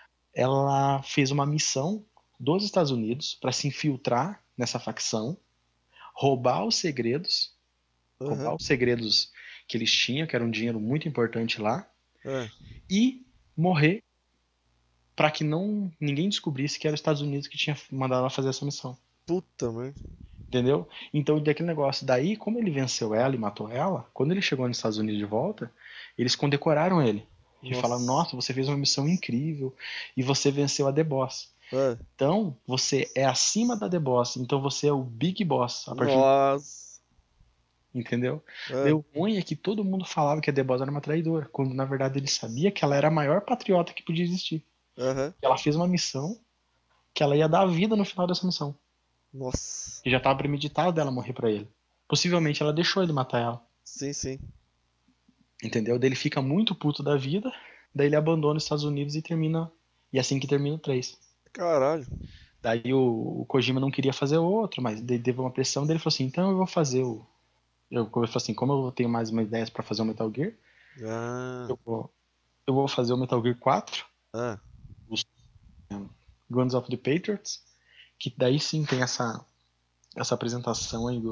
ela fez uma missão dos Estados Unidos para se infiltrar nessa facção, roubar os segredos, roubar Aham. os segredos que eles tinham, que era um dinheiro muito importante lá, Ah, e morrer para que não ninguém descobrisse que era os Estados Unidos que tinha mandado ela fazer essa missão. puta merda. Entendeu? Então, daquele negócio. Daí, como ele venceu ela e matou ela, quando ele chegou nos Estados Unidos de volta, eles condecoraram ele. E falaram: Nossa. Nossa, você fez uma missão incrível e você venceu a The Boss. Ah, Então, você é acima da The Boss. Então, você é o Big Boss a partir de. nossa. Entendeu? Daí, Ah, o ruim é que todo mundo falava que a The Boss era uma traidora, quando na verdade ele sabia que ela era a maior patriota que podia existir. aham. Que ela fez uma missão que ela ia dar a vida no final dessa missão. Nossa. Que já estava premeditado dela morrer pra ele. Possivelmente ela deixou ele matar ela. Sim, sim. Entendeu? Daí ele fica muito puto da vida, daí ele abandona os Estados Unidos e termina. E é assim que termina o 3. Caralho. Daí o Kojima não queria fazer outro, mas daí teve uma pressão dele falou assim: então eu vou fazer o. Eu falei assim: como eu tenho mais uma ideias pra fazer o Metal Gear, Ah, eu vou, eu vou fazer o Metal Gear 4, ah. os Guns of the Patriots, que daí sim tem essa apresentação aí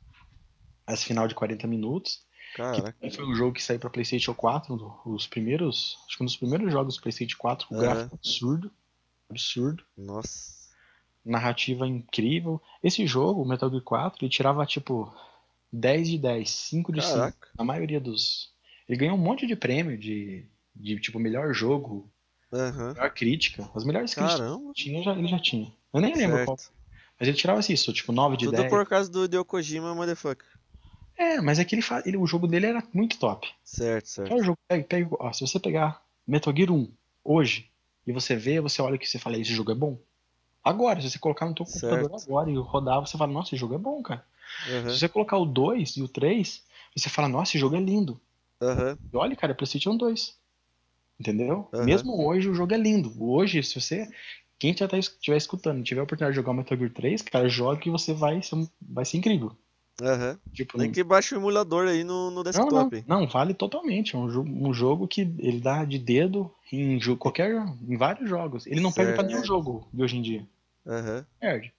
esse final de 40 minutos. Que Caraca. foi um jogo que saiu para PlayStation 4, os primeiros, acho que um dos primeiros jogos do PlayStation 4, o Aham. gráfico absurdo, absurdo, Nossa. narrativa incrível. Esse jogo, o Metal Gear 4, ele tirava tipo 10 de 10, 5 de 5, Caraca. na maioria dos. Ele ganhou um monte de prêmio de tipo melhor jogo, Aham. melhor crítica, as melhores críticas Caramba. que tinha, ele já tinha. Eu nem lembro qual, Certo. mas ele tirava assim, isso, tipo 9 de Tudo 10. por causa do Hideo Kojima, motherfucker. Mas é que o jogo dele era muito top. Certo, Só o certo. jogo, ó, se você pegar Metal Gear 1 hoje e você vê, você olha que você fala, esse jogo é bom. Agora, se você colocar no teu computador Certo. agora e rodar, você fala, nossa, esse jogo é bom, cara. Se Aham. você colocar o 2 e o 3, você fala, nossa, esse jogo é lindo. Aham. E olha, cara, é PlayStation 2. Entendeu? Aham. Mesmo hoje o jogo é lindo. Hoje, se você. Quem já estiver escutando, tiver a oportunidade de jogar o Metal Gear 3, cara, joga que você vai ser incrível. Aham. Tipo, Nem que baixe o emulador aí no não, não, desktop. não, vale totalmente. É um jogo que ele dá de dedo em vários jogos. Ele não perde pra Certo. nenhum jogo de hoje em dia. Aham. Perde.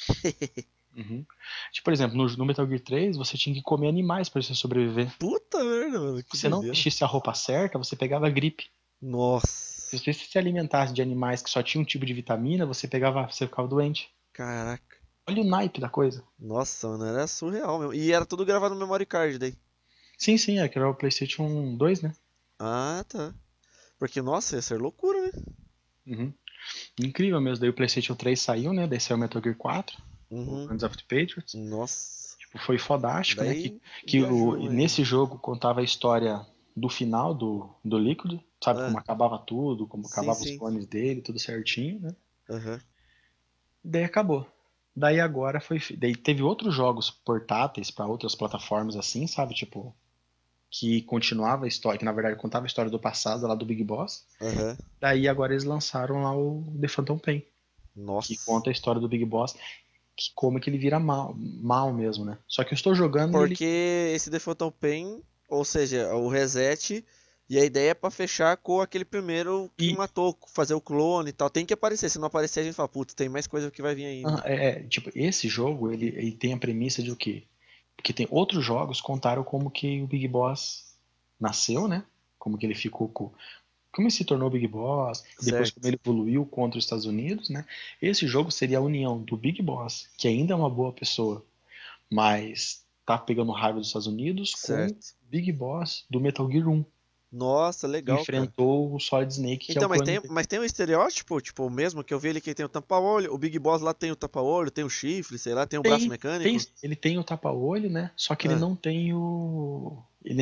Uhum. Tipo, por exemplo, no Metal Gear 3, você tinha que comer animais pra você sobreviver. Puta merda, mano, que Se você não doideira. vestisse a roupa certa, você pegava gripe. Se Nossa. você se alimentasse de animais que só tinham um tipo de vitamina, você ficava doente. Caraca. Olha o naipe da coisa. Nossa, mano, era surreal mesmo. E era tudo gravado no memory card daí. Sim, sim, é que era o PlayStation 2, né? Ah, tá. Porque, nossa, ia ser loucura, né? Uhum. Incrível mesmo. Daí o PlayStation 3 saiu, né? Daí saiu o Metal Gear 4, o Uhum. Hands of the Patriots. Nossa. Tipo, foi fodástico, né? Que, Daí que o, viajou mais nesse ainda. jogo contava a história do final do Liquid, sabe? Como Ah, acabava tudo, como sim, acabava os sim. clones dele, tudo certinho, né? Aham. Daí acabou. Daí agora foi. Daí teve outros jogos portáteis para outras plataformas assim, sabe? Tipo, que continuava a história, que na verdade contava a história do passado lá do Big Boss. Aham. Daí agora eles lançaram lá o The Phantom Pain, que Nossa. conta a história do Big Boss, que como é que ele vira mal mesmo, né? Só que eu estou jogando e ele Porque esse The Phantom Pain, ou seja, o reset, e a ideia é pra fechar com aquele primeiro que e matou, fazer o clone e tal. Tem que aparecer, se não aparecer a gente fala, putz, tem mais coisa que vai vir ainda. tipo, esse jogo ele tem a premissa de o quê? Porque tem outros jogos contaram como que o Big Boss nasceu, né? Como que ele ficou como ele se tornou Big Boss, e depois como Certo, ele evoluiu contra os Estados Unidos, né? Esse jogo seria a união do Big Boss, que ainda é uma boa pessoa, mas tá pegando raiva dos Estados Unidos, com o certo. Big Boss do Metal Gear 1, Nossa, que legal, cara. enfrentou o Solid Snake, que é o Então, mas clone tem, dele. mas tem um estereótipo, tipo, o mesmo que eu vi ele que tem o tapa-olho, o Big Boss lá tem o tapa-olho, tem o chifre, sei lá, tem o braço Tem, mecânico. ele tem o tapa-olho, né? Só que ele Ah, não tem o.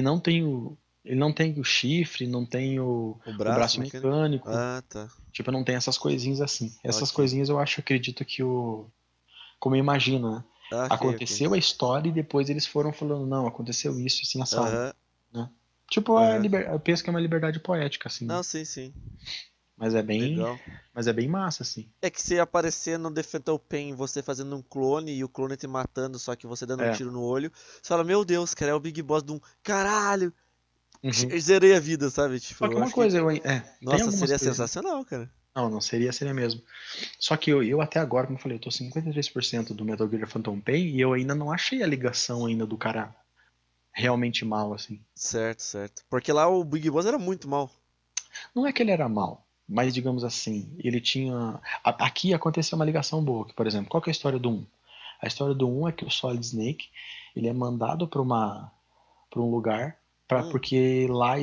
Ele não tem o chifre, não tem o o braço braço mecânico. mecânico. Ah, tá. Tipo, não tem essas coisinhas assim. Essas Ok. coisinhas eu acho, acredito que o. Como eu imagino, né? Ah, ok, ok. Aconteceu a história e depois eles foram falando, não, aconteceu isso assim, assado, Aham, né? Tipo, aham. eu penso que é uma liberdade poética, assim, né? Não, sim, sim. Mas é bem. Legal. Mas é bem massa, assim. É que se aparecer no The Phantom Pain você fazendo um clone e o clone te matando, só que você dando um É. tiro no olho, você fala, meu Deus, cara, é o Big Boss de um caralho, Uhum. zerei a vida, sabe? Tipo, Só que eu uma acho que. coisa, tem Nossa, algumas seria coisas. sensacional, cara. Não, não seria mesmo. Só que eu até agora, como eu falei, eu tô 53% do Metal Gear Phantom Pain e eu ainda não achei a ligação ainda do cara realmente mal, assim. Certo, certo. Porque lá o Big Boss era muito mal. Não é que ele era mal, mas digamos assim, ele tinha. Aqui aconteceu uma ligação boa, que, por exemplo, qual que é a história do um? A história do um é que o Solid Snake ele é mandado para um lugar Hum, porque lá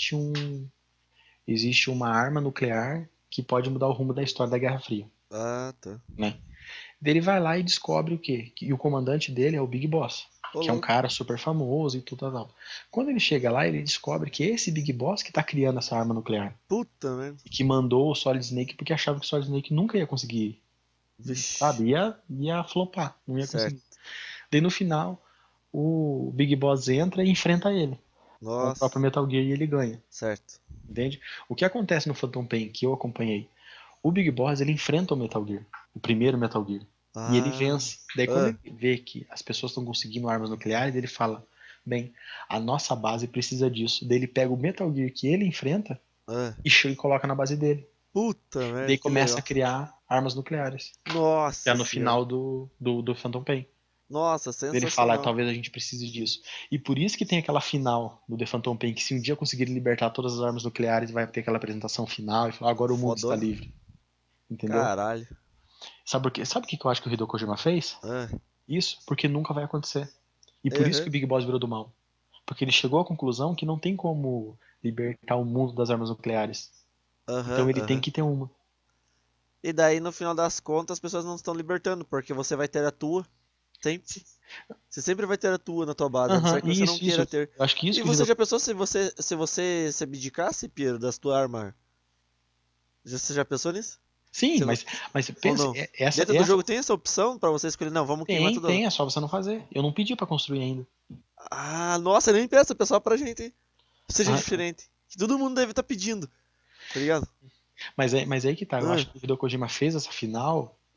existe uma arma nuclear que pode mudar o rumo da história da Guerra Fria, ah, tá. né? Daí ele vai lá e descobre o quê? Que o comandante dele é o Big Boss, Ô, que é um louco. cara super famoso e tudo tal. Quando ele chega lá, ele descobre que é esse Big Boss que tá criando essa arma nuclear. Puta merda. E que mandou o Solid Snake porque achava que o Solid Snake nunca ia conseguir, Vixe. sabe? Ia flopar, não ia conseguir. Certo. Daí no final, o Big Boss entra e enfrenta ele com o próprio Nossa. Metal Gear e ele ganha, Certo. entende? O que acontece no Phantom Pain que eu acompanhei? O Big Boss ele enfrenta o Metal Gear, o primeiro Metal Gear, e ele Ah. vence. Daí quando Ah. ele vê que as pessoas estão conseguindo armas nucleares, ele fala: bem, a nossa base precisa disso. Daí ele pega o Metal Gear que ele enfrenta Ah. e coloca na base dele. Puta E merda, daí que começa legal. a criar armas nucleares. Que é Nossa no senhora. final do Phantom Pain. Nossa, Ele fala: sensacional. talvez a gente precise disso. E por isso que tem aquela final do The Phantom Pain, que se um dia conseguirem libertar todas as armas nucleares, vai ter aquela apresentação final e falar: agora o mundo está Fodona. livre. Entendeu? Caralho. Sabe por quê? Sabe o que eu acho que o Hideo Kojima fez? Ah. Isso porque nunca vai acontecer. E por isso que Aham. o Big Boss virou do mal. Porque ele chegou à conclusão que não tem como libertar o mundo das armas nucleares. Aham, Então ele tem aham. que ter uma. E daí, no final das contas, as pessoas não estão libertando, porque você vai ter a tua, sempre. Você sempre vai ter a tua na tua base, a não Aham, ser que você não isso. queira ter. Eu acho que isso E que o você Hideo. já pensou se você se abdicasse, Piero, das tuas armas? Você já pensou nisso? Sim, Se vo- mas Ou pensa, não? essa, Dentro do jogo tem essa opção pra você escolher, não, vamos queimar tudo. tem, é só você não fazer. Eu não pedi pra construir ainda. Ah, nossa, nem peça, pessoal, pra gente, hein? Seja Ah, diferente. Que todo mundo deve estar pedindo, tá ligado? mas é aí que tá. Eu Ah, acho que o Hideo Kojima fez essa final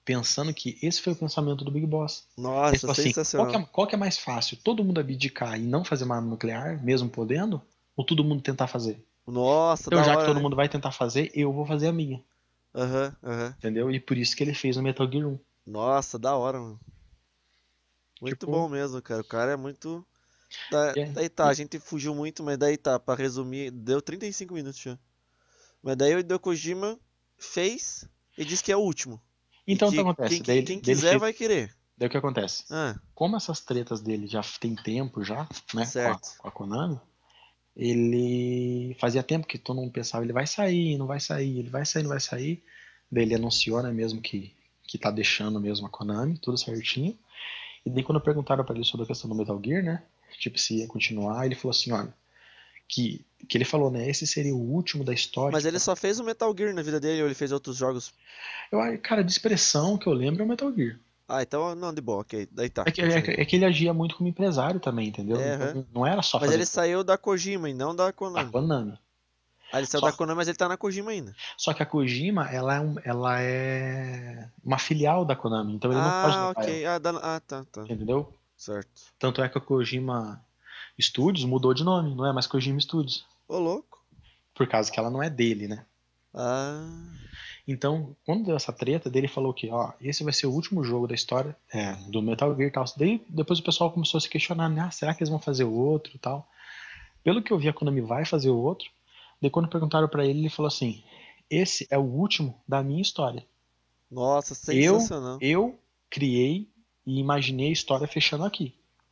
pensando que esse foi o pensamento do Big Boss. Ele Nossa, falou assim, sensacional. qual que é mais fácil? Todo mundo abdicar e não fazer uma arma nuclear, mesmo podendo? Ou todo mundo tentar fazer? Nossa, Então, da já que hora, todo né? mundo vai tentar fazer, eu vou fazer a minha. Aham, aham. Entendeu? E por isso que ele fez o Metal Gear 1. Nossa, da hora, mano. Muito bom Tipo, mesmo, cara. O cara é muito. é, Daí tá, a gente fugiu muito, mas daí tá, pra resumir, deu 35 minutos já. Mas daí o Hideo Kojima fez e disse que é o último. E então, o que que acontece? quem Dele quiser fez. vai querer. Daí o que acontece? Ah, Como essas tretas dele já tem tempo já, né, certo. com a Konami, ele fazia tempo que todo mundo pensava, ele vai sair, não vai sair, ele vai sair, não vai sair. Daí ele anunciou, né, mesmo que tá deixando mesmo a Konami, tudo certinho. E daí quando perguntaram pra ele sobre a questão do Metal Gear, né, tipo se ia continuar, ele falou assim, olha, que ele falou, né, esse seria o último da história. Mas ele só fez o Metal Gear na vida dele ou ele fez outros jogos? Cara, de expressão que eu lembro é o Metal Gear. Ah, então não, de boa, ok. Daí tá, continue. É que ele agia muito como empresário também, entendeu? É, Então aham. não era só Mas fazer ele saiu da Kojima e não da a Konami. Konami. Ah, ele saiu Só, da Konami, mas ele tá na Kojima ainda. só que a Kojima, ela é uma filial da Konami, então ele não pode Ah, levar ela, ok. Tá, tá. entendeu? Certo. Tanto é que a Kojima Studios mudou de nome, não é mais Kojima Studios, Ô, louco. por causa que ela não é dele, né? Ah, Então, quando deu essa treta, dele falou que, ó, esse vai ser o último jogo da história do Metal Gear e tal. Daí depois o pessoal começou a se questionar, né? Ah, será que eles vão fazer o outro e tal? Pelo que eu vi, a Konami vai fazer o outro. Daí quando perguntaram pra ele, ele falou assim: esse é o último da minha história. nossa, Eu, sensacional. eu criei e imaginei a história fechando aqui.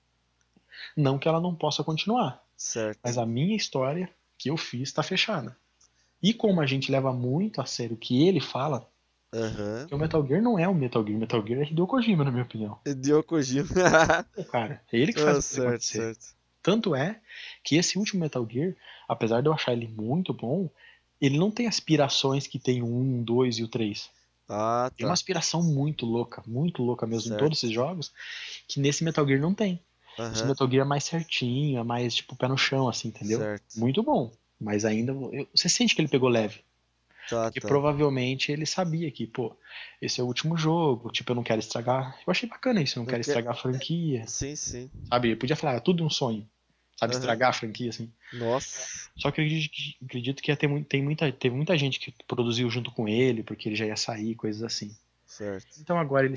Não que ela não possa continuar, mas Certo. a minha história que eu fiz está fechada. E como a gente leva muito a sério o que ele fala, Aham. que o Metal Gear não é o Metal Gear é Hideo Kojima, na minha opinião. Hideo Kojima. Pô, cara, é ele que faz Ah, a coisa certo, acontecer. certo. Tanto é que esse último Metal Gear, apesar de eu achar ele muito bom, ele não tem aspirações que tem o 1, 2 e o 3. Ah, Tem uma tá. aspiração muito louca mesmo em todos Certo. esses jogos, que nesse Metal Gear não tem. Esse Aham. Metal Gear é mais certinho, é mais tipo pé no chão, assim, entendeu? Certo. Muito bom. Mas ainda você sente que ele pegou leve. Tá, Porque tá. provavelmente ele sabia que, pô, esse é o último jogo, tipo, eu não quero estragar. Eu achei bacana isso, eu não Eu quero que... estragar a franquia. Sim, sim. Sabe? Ele podia falar, é tudo um sonho. Sabe, Aham. estragar a franquia, assim. Nossa. Só que eu acredito que ia ter, teve muita gente que produziu junto com ele, porque ele já ia sair, coisas assim. Certo. Então agora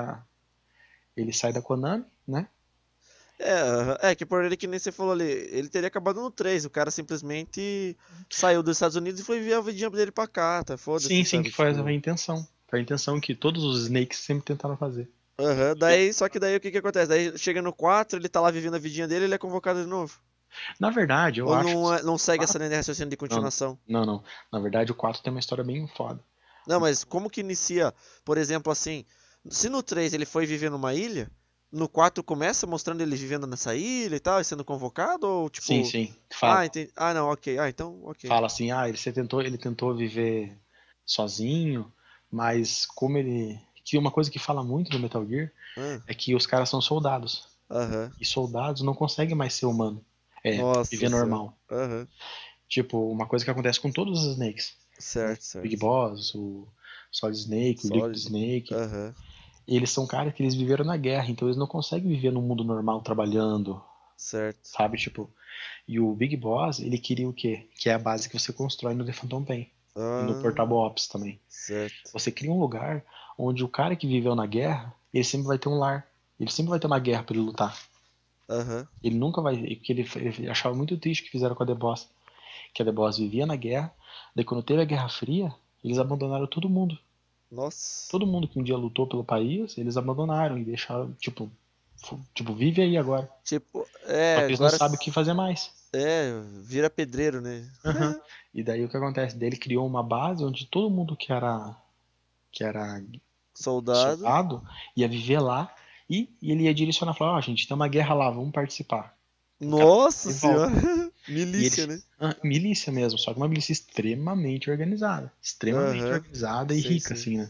ele sai da Konami, né? É, aham. É que por ele que nem você falou ali, ele teria acabado no 3. O cara simplesmente saiu dos Estados Unidos e foi ver a vidinha dele pra cá, tá? Foda-se, Sim, sim, sabe? que foi a Tipo. intenção. Foi a intenção que todos os Snakes sempre tentaram fazer. Aham. Daí, só que daí o que que acontece? Daí chega no 4, ele tá lá vivendo a vidinha dele, ele é convocado de novo. Na verdade, eu Ou acho que não, não segue essa quatro- linha de raciocínio de não, continuação? não, não. Na verdade, o 4 tem uma história bem foda. Não, mas como que inicia, por exemplo, assim, se no 3 ele foi viver numa ilha, no 4 começa mostrando ele vivendo nessa ilha e tal, e sendo convocado, ou Sim, tipo, sim. ah, entendi, ah, não, ok, ah, então, ok. Fala assim, ele tentou viver sozinho, mas como ele. Que uma coisa que fala muito no Metal Gear Ah, é que os caras são soldados. aham, E soldados não conseguem mais ser humano. nossa Viver senhora, normal. aham, Tipo, uma coisa que acontece com todos os Snakes. Né? certo, Big certo, Boss, o Solid Snake, o Liquid sólido, Snake. aham, Eles são caras que eles viveram na guerra, então eles não conseguem viver num mundo normal trabalhando, certo, sabe? Tipo, e o Big Boss, ele queria o quê? Que é a base que você constrói no The Phantom Pain. E no ah, Portable Ops também. certo, Você cria um lugar onde o cara que viveu na guerra, ele sempre vai ter um lar. Ele sempre vai ter uma guerra pra ele lutar. aham, Ele nunca vai. Porque ele achava muito triste o que fizeram com a The Boss. Que a The Boss vivia na guerra. Daí quando teve a Guerra Fria, eles abandonaram todo mundo. nossa, Todo mundo que um dia lutou pelo país, eles abandonaram e deixaram, tipo, vive aí agora. tipo, Só é, que eles não agora, sabem o que fazer mais. vira pedreiro, né? Uhum. E daí o que acontece? Daí ele criou uma base onde todo mundo que era Soldado, soldado ia viver lá e ele ia direcionar, falar, ó, gente, tem uma guerra lá, vamos participar. O cara nossa de volta. senhora, E milícia, eles. né? Milícia mesmo, só que uma milícia extremamente organizada. Extremamente Aham, organizada e sim, rica, sim. assim, né?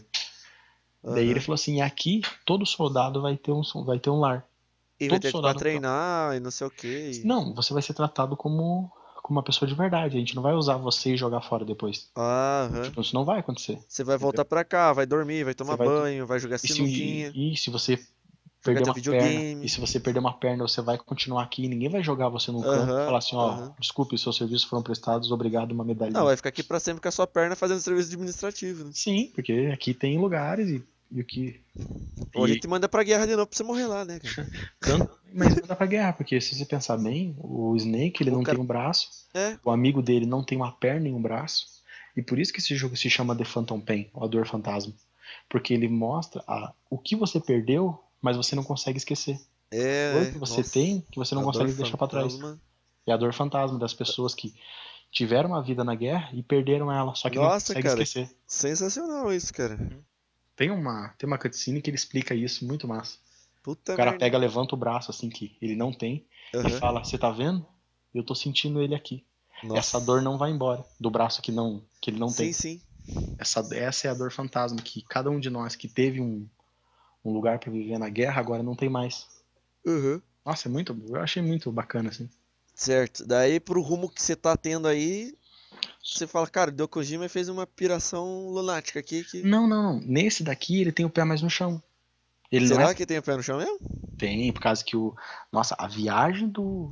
Daí ele Aham. falou assim: aqui todo soldado vai ter um lar. E vai Todo ter pra soldado. treinar e não sei o que. Não, você vai ser tratado como como uma pessoa de verdade. A gente não vai usar você e jogar fora depois. Aham. Tipo, isso não vai acontecer. Você vai Entendeu? voltar pra cá, vai dormir, vai Você tomar vai. banho, vai jogar E sinuquinha, se você jogar perder teu uma perna, e videogame. se você perder uma perna, você vai continuar aqui, ninguém vai jogar você num canto e Aham, falar assim, ó, aham. desculpe, seus serviços foram prestados, obrigado, uma Não, medalhinha. vai ficar aqui pra sempre com a sua perna fazendo serviço administrativo, né? Sim, porque aqui tem lugares e o que. Ou a E gente manda pra guerra de novo pra você morrer lá, né, cara? tanto, mas manda pra guerra, porque se você pensar bem, o Snake ele O não tem cara. um braço, É, o amigo dele não tem uma perna e um braço, e por isso que esse jogo se chama The Phantom Pain, ou a Dor Fantasma. Porque ele mostra o que você perdeu, mas você não consegue esquecer. Dor que você nossa. tem, que você não A dor consegue deixar pra trás. fantasma. É a dor fantasma das pessoas que tiveram uma vida na guerra e perderam ela, só que não Nossa, consegue cara, esquecer. sensacional isso, cara. Tem uma cutscene que ele explica isso muito massa. O Puta cara merda. pega, levanta o braço assim que ele não tem e Aham. fala: "Você tá vendo? Eu tô sentindo ele aqui. Essa dor Nossa. não vai embora do braço que ele não Sim, tem. sim. Essa é a dor fantasma que cada um de nós que teve um lugar pra viver na guerra agora não tem mais." Aham. Nossa, eu achei muito bacana assim. Certo. Daí pro rumo que você tá tendo aí, você fala, cara, o Hideo Kojima fez uma piração lunática aqui que. Não, não, não. Nesse daqui ele tem o pé mais no chão. Ele não é. Será que tem o pé no chão mesmo? Tem, por causa que Nossa, a viagem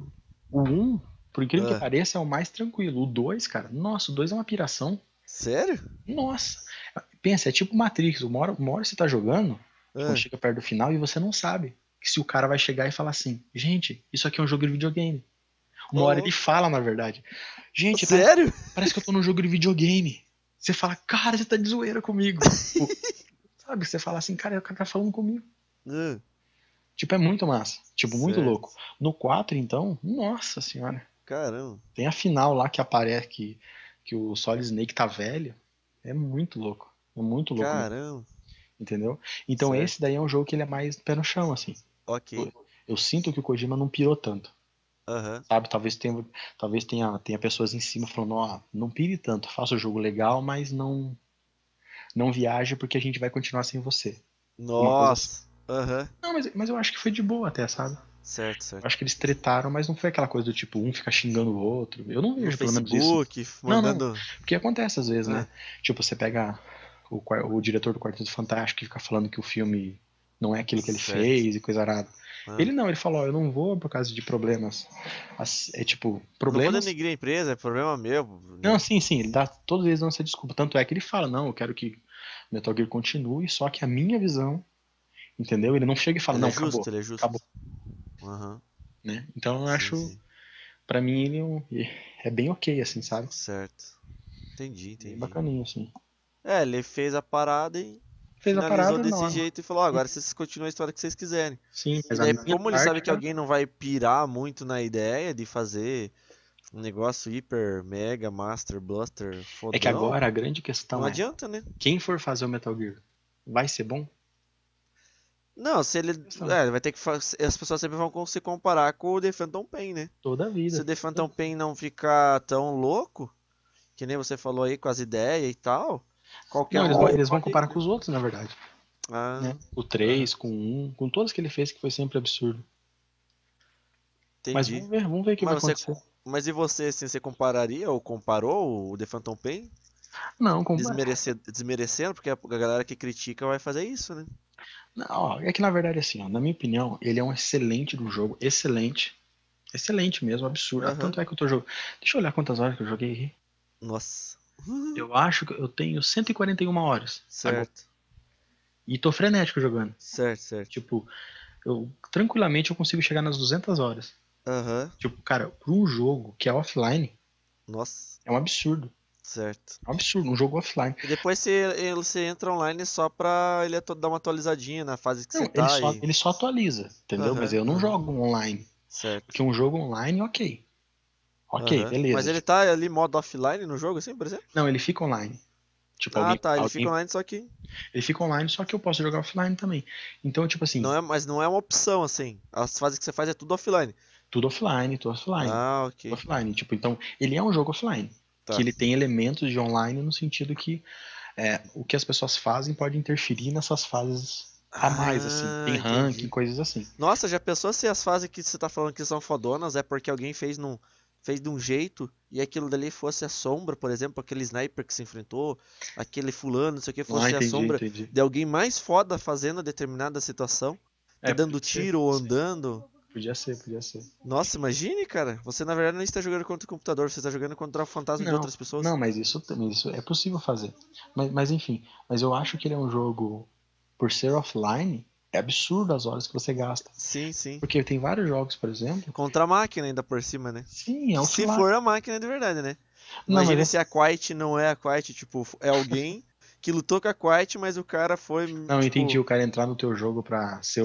O 1, por incrível que Ah, pareça, é o mais tranquilo. O 2, cara, nossa, o 2 é uma piração. sério? Nossa. Pensa, é tipo Matrix. Uma hora você tá jogando, quando Ah, chega perto do final, e você não sabe se o cara vai chegar e falar assim: gente, isso aqui é um jogo de videogame. ô Uma hora ele louco. fala, na verdade: gente, Sério? parece que eu tô num jogo de videogame. Você fala: cara, você tá de zoeira comigo. Tipo, sabe? Você fala assim: cara, o cara tá falando comigo. Ah, Tipo, é muito massa. Tipo, muito louco. certo. No 4 então, nossa senhora. Caramba. Tem a final lá que aparece que o Solid Snake tá velho. É muito louco. É muito louco mesmo. Caramba. Entendeu? Então esse Certo. daí é um jogo que ele é mais pé no chão, assim. Ok. Eu sinto que o Kojima não pirou tanto. Aham. Sabe? Talvez tenha pessoas em cima falando, ó, não pire tanto, faça o jogo legal, mas não viaje porque a gente vai continuar sem você. Uma coisa assim. Nossa. Aham. Não, mas eu acho que foi de boa até, sabe? Certo, Eu certo. acho que eles tretaram, mas não foi aquela coisa do tipo, um ficar xingando o outro. Eu não No vejo pelo menos isso. Facebook, Não, não. mandando. Porque acontece às vezes, né? Ah, Tipo, você pega o diretor do Quarteto Fantástico que fica falando que o filme não é aquilo que ele certo. fez e coisa arada. Ah. Ele falou, ó, eu não vou por causa de problemas. É tipo, Não vou problemas. denegrir a empresa, é problema meu, Não, né? sim, sim, ele dá todos eles dão essa desculpa. Tanto é que ele fala, não, eu quero que Metal Gear continue, só que a minha visão, entendeu? Ele não chega e fala, Ele é não, acabou, justo, ele é justo. acabou, Aham. né? Então eu Sim, acho, sim. pra mim, é bem ok, assim, sabe? Certo. Entendi, Bem entendi. bacaninho, assim. É, ele fez a parada e Fez a finalizou parada, desse não. jeito e falou, ó, agora vocês continuam a história que vocês quiserem. Sim, E mas a daí, minha como ele sabe parte que já. alguém não vai pirar muito na ideia de fazer um negócio hiper, mega, master, blaster, É que fodão, agora a grande não questão é: adianta, né? quem for fazer o Metal Gear vai ser bom? Não, se ele. Questão. É, vai ter que. As pessoas sempre vão se comparar com o The Phantom Pain, né? Toda a Se o vida. The Phantom Pain não ficar tão louco, que nem você falou aí com as ideias e tal, qualquer Não, eles um vão, aí eles vão pode. comparar com os outros, na verdade. Né? Ah, O aham, 3 com o 1, com todos que ele fez, que foi sempre absurdo. Mas entendi. vamos ver o que vai Mas você. acontecer. Mas e você, assim, você compararia ou comparou o The Phantom Pain? Não, Desmerecendo, porque a galera que critica vai fazer isso, né? não, ó, é que na verdade, assim, ó, na minha opinião, ele é um excelente do jogo. Excelente. Excelente mesmo, absurdo. Ah, Aham. tanto é que eu tô jogando. Deixa eu olhar quantas horas que eu joguei aqui. Nossa. Eu acho que eu tenho 141 horas agora. Certo. E tô frenético jogando. Certo, certo. Tipo, tranquilamente eu consigo chegar nas 200 horas. Aham. Tipo, cara, pra um jogo que é offline, Nossa. é um absurdo. Certo. É um absurdo, um jogo offline. E depois você entra online só pra ele dar uma atualizadinha na fase que você Não, ele tá só, e. ele só atualiza, entendeu? Mas Aham, eu não aham. jogo online. Certo. Porque um jogo online, ok. Ok, Aham. Mas beleza. ele Tipo, tá ali modo offline no jogo, assim, por exemplo? não, ele fica online. Tipo, Ah, alguém, tá. Ele fica alguém. online, só que. Ele fica online, só que eu posso jogar offline também. Então, tipo assim, Não é, mas não é uma opção, assim. As fases que você faz é tudo offline. tudo offline, tudo offline. Ah, Tudo ok. offline. Tipo, então, ele é um jogo offline. Que Tá. ele tem elementos de online no sentido que o que as pessoas fazem pode interferir nessas fases a mais, assim. Tem Ah, ranking, entendi. coisas assim. Nossa, já pensou se as fases que você tá falando que são fodonas é porque alguém fez de um jeito e aquilo dali fosse a sombra, por exemplo, aquele sniper que se enfrentou, aquele fulano, não sei o que, Ah, fosse a entendi, sombra entendi. de alguém mais foda fazendo determinada situação, que dando Podia ser, tiro ou andando. podia ser, podia ser. Nossa, imagine, cara. Você na verdade não está jogando contra o computador, você está jogando contra o fantasma de Não, outras pessoas. não, mas isso é possível fazer. Mas enfim, mas eu acho que ele é um jogo, por ser offline, é absurdo as horas que você gasta. Sim, sim. Porque tem vários jogos, por exemplo, Contra a máquina ainda por cima, né? sim, é Se offline. for a máquina de verdade, né? Não, mas Imagine é. se a Quiet não é a Quiet, tipo, é alguém que lutou com a Quiet, mas o cara foi, Não, eu entendi tipo. o cara entrar no teu jogo pra ser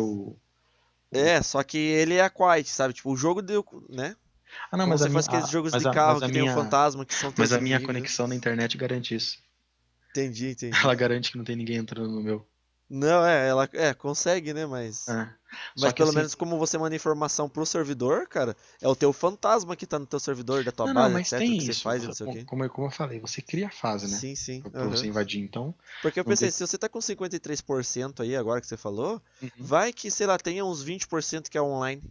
o- É, só que ele é a Quiet, sabe? Tipo, o jogo deu, né? Ah, não, Como mas a você minha. faz aqueles jogos de Mas carro a que tem o minha. fantasma, que são Mas teus a minha inimigos. conexão na internet garante isso. Entendi, Ela entendi. garante que não tem ninguém entrando no meu. Não, ela consegue, né? Mas. É. Mas Só que pelo assim. menos como você manda informação pro servidor, cara, é o teu fantasma que tá no teu servidor, da tua Não, não, base, mas etc, o tem que você isso. faz e não sei o quê. Como eu falei, você cria a fase, né? Sim, sim. Pra você Aham. invadir. Então, Porque eu não pensei, tem. se você tá com 53% aí, agora que você falou, Uhum. vai que, sei lá, tenha uns 20% que é online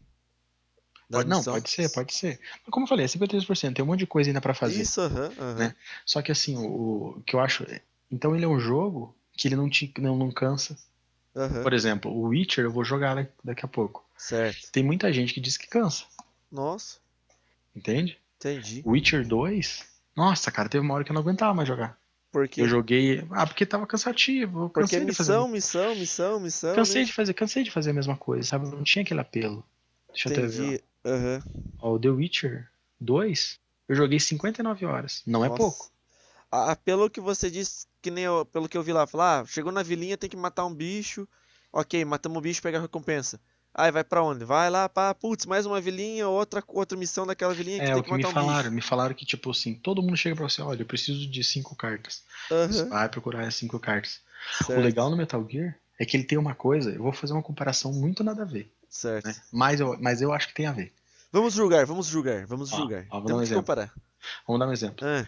da Não, missão. pode ser, pode ser. Mas como eu falei, é 53%, tem um monte de coisa ainda pra fazer, Isso, aham, aham, né? Só que assim, o que eu acho. Então ele é um jogo que ele não cansa. aham. Por exemplo, o Witcher eu vou jogar daqui a pouco. Certo. Tem muita gente que diz que cansa, Nossa, entende? entendi. O Witcher 2, nossa, cara, teve uma hora que eu não aguentava mais jogar. Por Eu quê? joguei, porque tava cansativo, eu Porque é cansei de fazer, missão, missão, missão, missão, né? cansei de fazer a mesma coisa, sabe? Não tinha aquele apelo. Deixa eu até ver, ó. Entendi. Aham. Ó, o The Witcher 2, eu joguei 59 horas. Não é pouco. Nossa. Pelo que você disse, que nem pelo que eu vi lá, falar, chegou na vilinha, tem que matar um bicho. Ok, matamos o bicho, pega a recompensa. Aí vai pra onde? Vai lá, pá, putz, mais uma vilinha, outra missão daquela vilinha que É tem o que que me matar um falaram. bicho. Me falaram que, tipo assim, todo mundo chega pra você, olha, eu preciso de 5 cartas. Você Aham, vai procurar as 5 cartas. O certo, legal no Metal Gear é que ele tem uma coisa, eu vou fazer uma comparação muito nada a ver, né? certo. Mas eu acho que tem a ver. Vamos julgar, vamos julgar, vamos julgar. Vou dar um Temos que exemplo. comparar. Vamos dar um exemplo. Ah,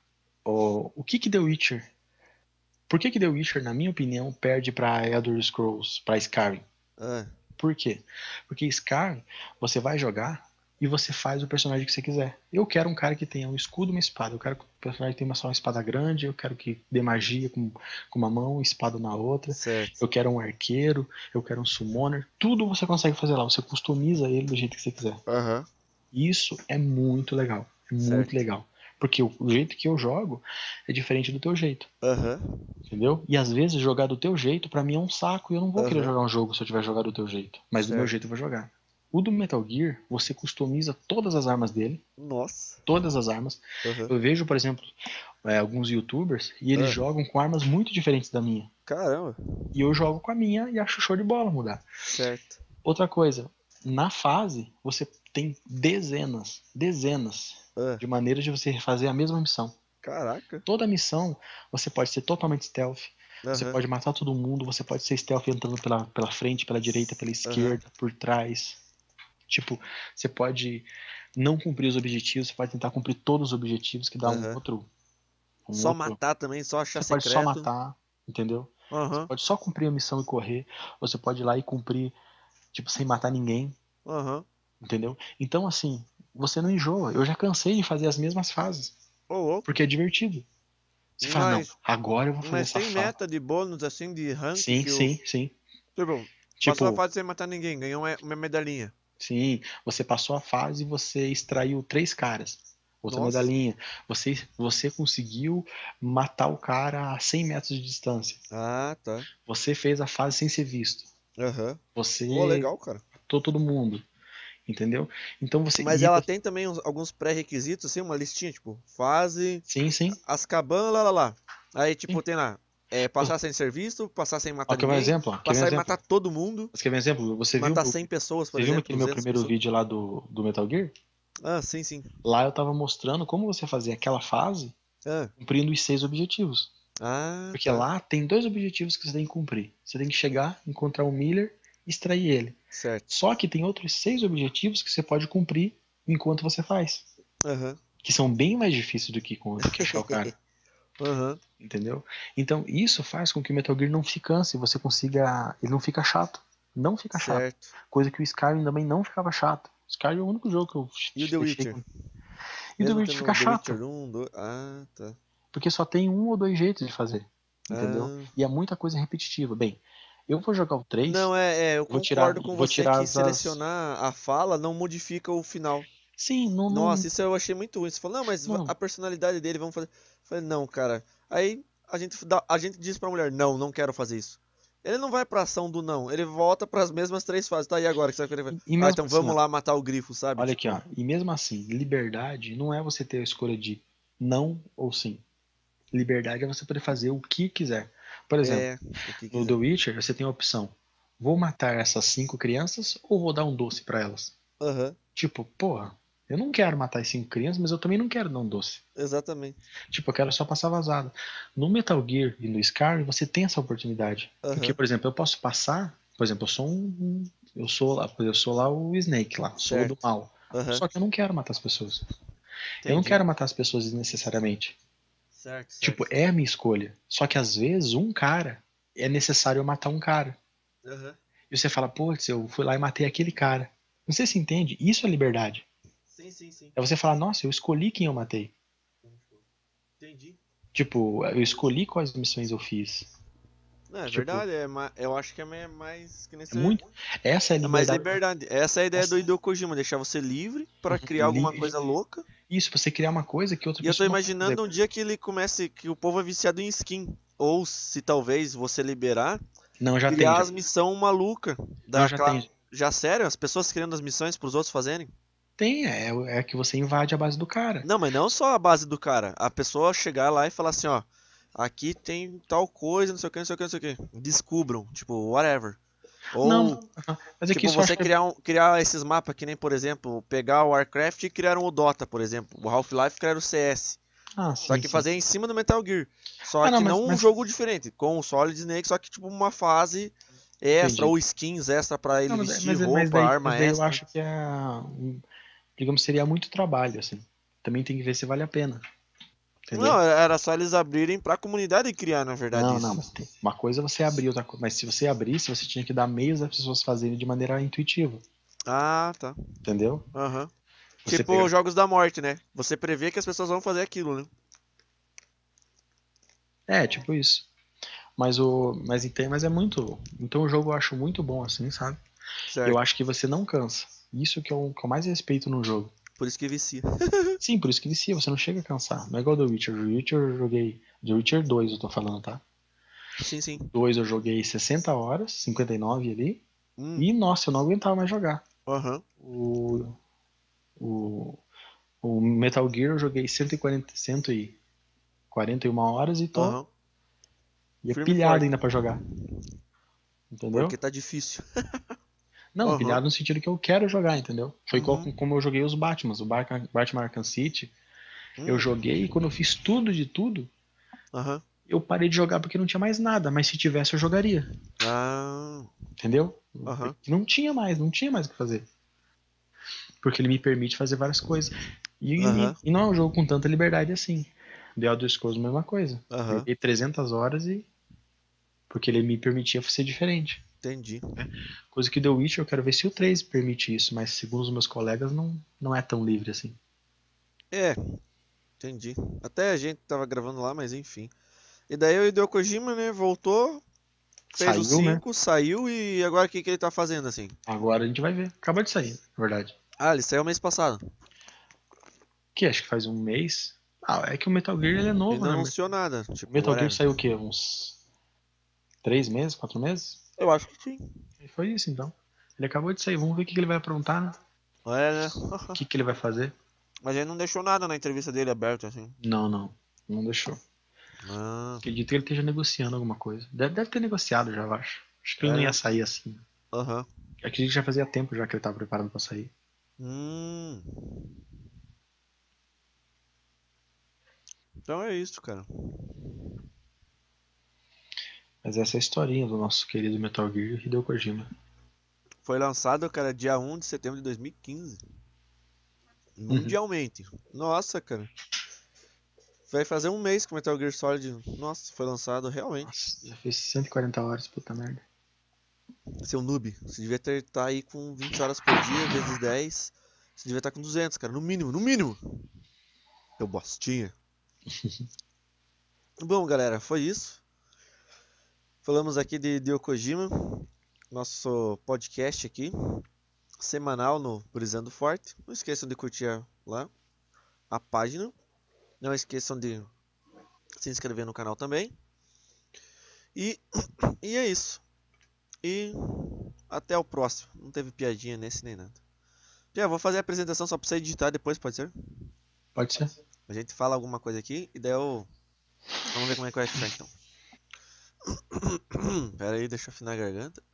O que que The Witcher... Por que que The Witcher, na minha opinião, perde pra Elder Scrolls, pra Skyrim? ah, Por quê? Porque Skyrim, você vai jogar e você faz o personagem que você quiser. Eu quero um cara que tenha um escudo e uma espada. Eu quero que o personagem tenha só uma espada grande. Eu quero que dê magia com uma mão, espada na outra. certo. Eu quero um arqueiro. Eu quero um summoner. Tudo você consegue fazer lá. Você customiza ele do jeito que você quiser. Aham, E isso é muito legal. É muito certo. legal. Porque o jeito que eu jogo é diferente do teu jeito. Aham, Entendeu? E às vezes jogar do teu jeito pra mim é um saco e eu não vou querer aham, jogar um jogo se eu tiver jogado do teu jeito. Mas do meu certo. jeito eu vou jogar. O do Metal Gear, você customiza todas as armas dele, Nossa. todas as armas. Aham, Eu vejo, por exemplo, alguns YouTubers e eles ah, jogam com armas muito diferentes da minha. caramba. E eu jogo com a minha e acho show de bola mudar. Certo. Outra coisa, na fase você tem dezenas Ah, de maneiras de você fazer a mesma missão. caraca. Toda missão você pode ser totalmente stealth. Você Aham, pode matar todo mundo, você pode ser stealth entrando pela frente, pela direita, pela aham, esquerda, por trás. Tipo, você pode não cumprir os objetivos, você pode tentar cumprir todos os objetivos, que dá um aham. outro. Um Só outro. matar também, só achar Você pode só secreto. matar, entendeu? Você Aham, pode só cumprir a missão e correr. Ou você pode ir lá e cumprir, tipo, sem matar ninguém, aham. entendeu? Então, assim, você não enjoa. Eu já cansei de fazer as mesmas fases, Ô, louco. porque é divertido. Você fala, não, Mas, agora eu vou fazer mas essa tem fase. meta de bônus assim de rank Sim, que o. sim, sim. Tipo, passou a Tipo, fase sem matar ninguém, ganhou uma medalhinha. sim, você passou a fase e você extraiu 3 caras. Outra Nossa. medalhinha. Você conseguiu matar o cara a 100 metros de distância. Ah, tá. Você fez a fase sem ser visto. Aham. Ô, Você legal, cara. matou todo mundo. Entendeu? Então você. Mas ela tem também alguns pré-requisitos, assim, uma listinha, tipo, fase, Sim, sim. Azkaban, lá, lá, lá. Aí, Sim. tipo, tem lá, passar sem ser visto, passar sem matar Quer ver um ninguém, exemplo? Quer ver um passar e exemplo? matar todo mundo, Você quer ver um exemplo? matar 100 pessoas, por Você viu exemplo, aquele meu 200 primeiro pessoas. vídeo lá do Metal Gear? Ah, sim, sim. Lá eu tava mostrando como você fazia aquela fase Ah, cumprindo os 6 objetivos. ah, Porque tá. lá tem 2 objetivos que você tem que cumprir. Você tem que chegar, encontrar o Miller e extrair ele. Certo. Só que tem outros 6 objetivos que você pode cumprir enquanto você faz. Aham. Que são bem mais difíceis do que achar o cara. Aham. Entendeu? Então isso faz com que o Metal Gear não se canse, você consiga. Ele não fica chato. Não fica chato. Certo. Coisa que o Skyrim também não ficava chato. O Skyrim é o único jogo que eu E o The deixei. Witcher? E The Mesmo Witcher fica tendo The chato, Witcher 1, 2... Ah, tá. porque só tem um ou dois jeitos de fazer, entendeu? Ah. E é muita coisa repetitiva. Bem, eu vou jogar o 3, Não, eu vou tirar, concordo com vou você tirar que as. selecionar a fala não modifica o final. Sim, não, Nossa, não, isso eu achei muito ruim. Você falou, não, mas não. a personalidade dele, vamos fazer. Eu falei, não, cara. Aí a gente diz pra mulher, não, não quero fazer isso. Ele não vai pra ação do não, ele volta pras mesmas três fases. Tá, e agora? O que você vai querer fazer? E Ah, mesmo então assim, vamos ó, lá matar o grifo, sabe? olha aqui, Tipo, ó. E mesmo assim, liberdade não é você ter a escolha de não ou sim. Liberdade é você poder fazer o que quiser. Por exemplo, o que no The quiser. Witcher você tem a opção: vou matar essas 5 crianças ou vou dar um doce pra elas? Aham, Tipo, porra, eu não quero matar as 5 crianças, mas eu também não quero dar um doce. exatamente. Tipo, eu quero só passar vazado. No Metal Gear e no Skyrim você tem essa oportunidade. Porque, Aham, por exemplo, eu posso passar, por exemplo, eu sou lá o Snake lá, sou do certo. mal. Aham, Só que eu não quero matar as pessoas. Eu não entendi. quero matar as pessoas desnecessariamente. Certo, Tipo, certo. é a minha escolha. Só que às vezes um cara é necessário eu matar um cara. Aham. E você fala, putz, eu fui lá e matei aquele cara. Não sei se entende. Isso é liberdade. Sim, sim, sim. É você falar, nossa, eu escolhi quem eu matei. Entendi. Tipo, eu escolhi quais missões eu fiz. Não, é Tipo, verdade, eu acho que é mais que nem é você. muito. Essa é a É mais liberdade. liberdade. Essa é a ideia do Essa, Hideo Kojima, deixar você livre pra criar alguma livre. coisa louca. Isso, você criar uma coisa que outra E eu tô pessoa não vai fazer. imaginando um dia que ele comece, que o povo é viciado em skin. Ou se talvez você liberar, Não, já tem, criar já. as missões maluca Não, já daquela. tem. Já sério? As pessoas criando as missões pros outros fazerem? Tem, é que você invade a base do cara. Não, mas não só a base do cara. A pessoa chegar lá e falar assim, ó, aqui tem tal coisa, não sei o que, não sei o que, não sei o que. Descubram, tipo, whatever. Não, Ou mas é que tipo, isso eu acho você que é. criar esses mapas que nem, por exemplo, pegar o Warcraft e criar o Dota, por exemplo. O Half-Life criar o CS. Ah, Só sim, que sim. fazer em cima do Metal Gear. Só Ah, não, que não um mas jogo diferente, com o Solid Snake, só que tipo uma fase extra entendi. ou skins extra pra ele Não, vestir roupa, mas arma daí eu extra. acho que digamos, seria muito trabalho, assim. Também tem que ver se vale a pena, entendeu? Não, era só eles abrirem pra comunidade criar, na verdade, Não, não, isso. mas tem. Uma coisa é você abrir, outra coisa. Mas se você abrisse, você tinha que dar meios das pessoas fazerem de maneira intuitiva, Ah, tá. entendeu? Aham. Você Tipo pegar. Jogos da Morte, né? Você prevê que as pessoas vão fazer aquilo, né? É, tipo isso. Mas é muito. Então o jogo eu acho muito bom assim, sabe? Eu Certo. acho que você não cansa. Isso que eu mais respeito no jogo. Por isso que vicia. Sim, por isso que vicia, você não chega a cansar. Não é igual The Witcher. The Witcher eu joguei. The Witcher 2 eu tô falando, tá? Sim, sim. 2 eu joguei 60 horas, 59 ali. Hum, E nossa, eu não aguentava mais jogar. aham, O, o, o Metal Gear eu joguei 141 horas e tô aham. e é Firme e pilhado forte. ainda pra jogar. Entendeu? Porque tá difícil. Não, Aham. pilhado no sentido que eu quero jogar, entendeu? Foi igual Uhum. como eu joguei os Batmans. O Batman Arkham City, eu Hum. joguei e quando eu fiz tudo de tudo, Aham. eu parei de jogar porque não tinha mais nada. Mas se tivesse, eu jogaria. Ah. Entendeu? Aham. Porque não tinha mais o que fazer. Porque ele me permite fazer várias coisas. E, Aham. e não é um jogo com tanta liberdade assim. The Elder Scrolls, mesma coisa. Aham. Joguei 300 horas e. Porque ele me permitia ser diferente. Entendi. Né? Coisa que The Witcher, eu quero ver se o 3 permite isso, mas segundo os meus colegas, não é tão livre assim. É, entendi. Até a gente tava gravando lá, mas enfim. E daí o Hideo Kojima, né, voltou, fez o Saiu, né? 5, saiu e agora o que que ele tá fazendo assim? Agora a gente vai ver. Acabou de sair, na verdade. Ah, ele saiu mês passado. Que acho que faz um mês. Ah, é que o Metal Gear ele é Ele novo, não né? anunciou nada, O tipo, Metal Gear whatever. saiu o quê? Uns 3 meses, 4 meses? Eu acho que sim. E foi isso então. Ele acabou de sair, vamos ver o que ele vai aprontar, né? É, né? O que ele vai fazer. Mas ele não deixou nada na entrevista dele aberto assim. Não, não. Não deixou. Ah, Acredito que ele esteja negociando alguma coisa. Deve ter negociado já, eu acho. Acho que ele é, não ia né? sair assim. Aham. Acredito que já fazia tempo já que ele estava preparado pra sair. Hum. Então é isso, cara. Mas essa é a historinha do nosso querido Metal Gear Hideo Kojima. Foi lançado, cara, dia 1 de setembro de 2015. Uhum. Mundialmente. Nossa, cara. Vai fazer um mês que o Metal Gear Solid, nossa, foi lançado realmente. Nossa, já fez 140 horas, puta merda. Seu noob, você devia estar aí com 20 horas por dia, vezes 10. Você devia estar com 200, cara, no mínimo, no mínimo. Teu bostinha. Bom, galera, foi isso. Falamos aqui de Hideo Kojima, nosso podcast aqui, semanal no Brisando Forte. Não esqueçam de curtir lá a página. Não esqueçam de se inscrever no canal também. E é isso. E até o próximo. Não teve piadinha nesse nem nada. Pia, vou fazer a apresentação só pra você editar depois, pode ser? Pode ser. A gente fala alguma coisa aqui e daí eu... Vamos ver como é que vai ficar então. Pera aí, deixa eu afinar a garganta.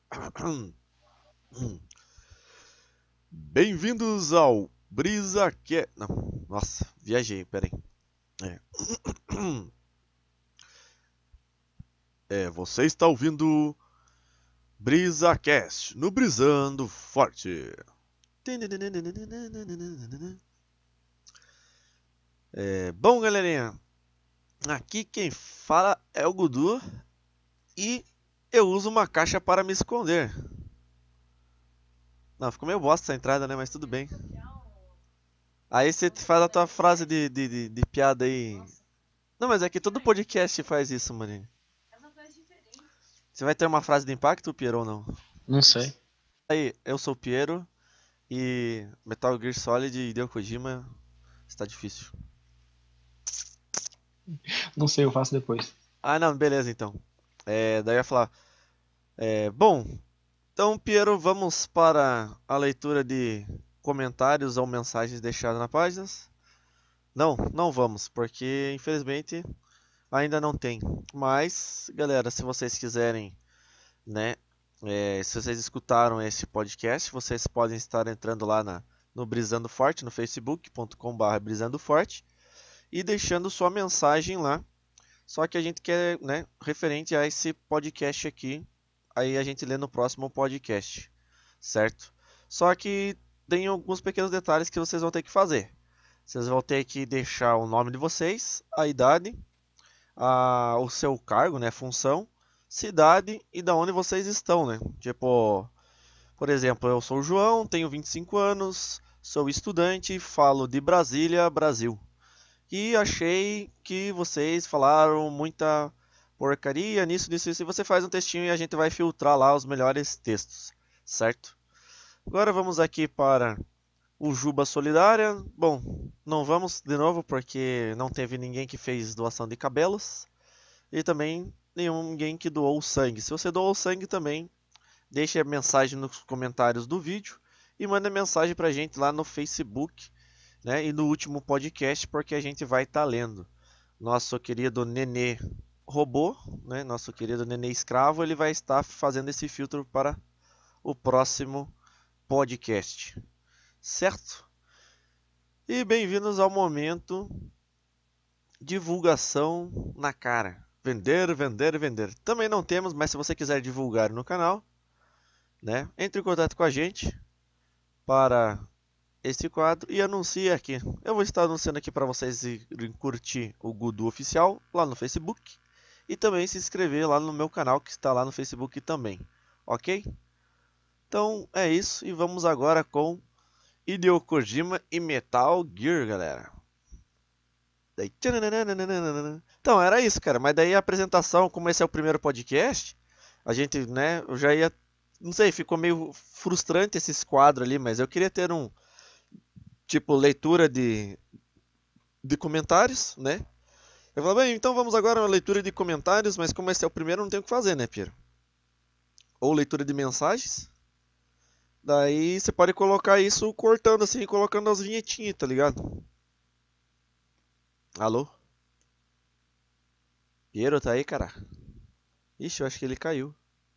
Bem-vindos ao BrisaCast. Não, nossa, viajei, pera aí. Você está ouvindo BrisaCast no Brisando Forte. Bom, galerinha, aqui quem fala é o Gudu e eu uso uma caixa para me esconder. Não, ficou meio bosta essa entrada, né? Mas tudo bem. Aí você faz a tua frase de piada aí. Não, mas é que todo podcast faz isso, maninho. Você vai ter uma frase de impacto, Piero, ou não? Não sei. Aí, eu sou o Piero e Metal Gear Solid e Hideo Kojima está difícil. Não sei, eu faço depois. Ah, não, beleza então. Daí eu ia falar. Bom, então, Piero, vamos para a leitura de comentários ou mensagens deixadas na página. Não vamos, porque infelizmente ainda não tem. Mas, galera, se vocês quiserem, né? Se vocês escutaram esse podcast, vocês podem estar entrando lá no Brisando Forte, no facebook.com.br Brisando Forte, e deixando sua mensagem lá. Só que a gente quer, né, referente a esse podcast aqui, aí a gente lê no próximo podcast, certo? Só que tem alguns pequenos detalhes que vocês vão ter que fazer. Vocês vão ter que deixar o nome de vocês, a idade, o seu cargo, né, função, cidade e da onde vocês estão, né? Tipo, por exemplo, eu sou o João, tenho 25 anos, sou estudante, falo de Brasília, Brasil. E achei que vocês falaram muita porcaria nisso. E você faz um textinho e a gente vai filtrar lá os melhores textos, certo? Agora vamos aqui para o Juba Solidária. Bom, não vamos de novo porque não teve ninguém que fez doação de cabelos. E também ninguém que doou sangue. Se você doou sangue também, deixe a mensagem nos comentários do vídeo. E manda mensagem pra gente lá no Facebook, né? E no último podcast, porque a gente vai estar lendo. Nosso querido Nenê Robô, né? Nosso querido Nenê Escravo, ele vai estar fazendo esse filtro para o próximo podcast. Certo? E bem-vindos ao momento divulgação na cara. Vender, vender, vender. Também não temos, mas se você quiser divulgar no canal, né? Entre em contato com a gente para esse quadro e anuncie aqui. Eu vou estar anunciando aqui para vocês irem curtir o Gudu Oficial lá no Facebook e também se inscrever lá no meu canal que está lá no Facebook também, ok? Então é isso e vamos agora com Hideo Kojima e Metal Gear, galera. Então era isso, cara, mas daí a apresentação, como esse é o primeiro podcast, a gente, né, eu já ia, não sei, ficou meio frustrante esses quadros ali, mas eu queria ter um tipo leitura de comentários, né? Eu falei, bem, então vamos agora a leitura de comentários, mas como esse é o primeiro, não tem o que fazer, né, Piero? Ou leitura de mensagens. Daí você pode colocar isso cortando assim, colocando as vinhetinhas, tá ligado? Alô? Piero, tá aí, cara? Ixi, eu acho que ele caiu.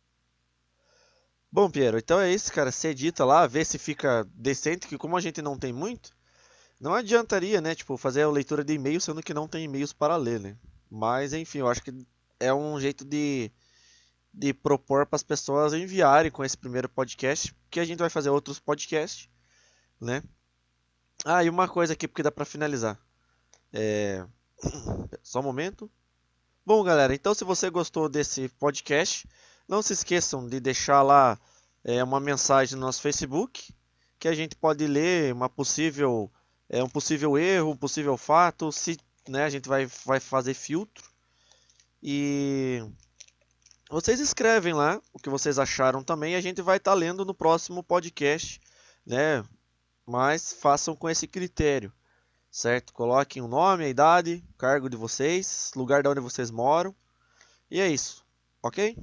Bom, Piero, então é isso, cara. Você edita lá, vê se fica decente, que como a gente não tem muito, não adiantaria, né, tipo, fazer a leitura de e-mail, sendo que não tem e-mails para ler, né? Mas, enfim, eu acho que é um jeito de propor para as pessoas enviarem com esse primeiro podcast, que a gente vai fazer outros podcasts, né? Ah, e uma coisa aqui, porque dá para finalizar. Só um momento. Bom, galera, então se você gostou desse podcast, não se esqueçam de deixar lá uma mensagem no nosso Facebook, que a gente pode ler uma possível um possível erro, um possível fato, se, né, a gente vai fazer filtro. E vocês escrevem lá o que vocês acharam também e a gente vai estar lendo no próximo podcast, né? Mas façam com esse critério, certo? Coloquem o nome, a idade, o cargo de vocês, lugar de onde vocês moram. E é isso, ok?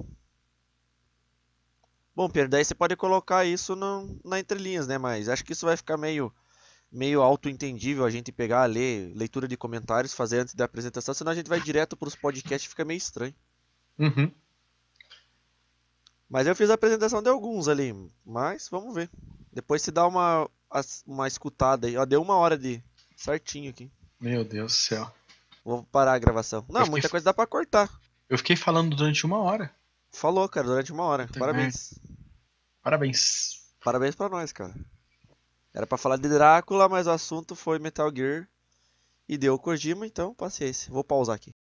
Bom, Pedro, daí você pode colocar isso na entrelinhas, né? Mas acho que isso vai ficar meio auto-entendível a gente pegar, ler, leitura de comentários, fazer antes da apresentação, senão a gente vai direto para os podcasts e fica meio estranho. Uhum. Mas eu fiz a apresentação de alguns ali, mas vamos ver. Depois se dá uma escutada aí. Ó, deu 1 hora de certinho aqui. Meu Deus do céu. Vou parar a gravação. Eu Não, fiquei, muita coisa dá pra cortar. eu fiquei falando durante 1 hora. Falou, cara, durante 1 hora. Puta merda. Parabéns. Parabéns. Parabéns pra nós, cara. Era pra falar de Drácula, mas o assunto foi Metal Gear e deu Kojima, então paciência. Vou pausar aqui.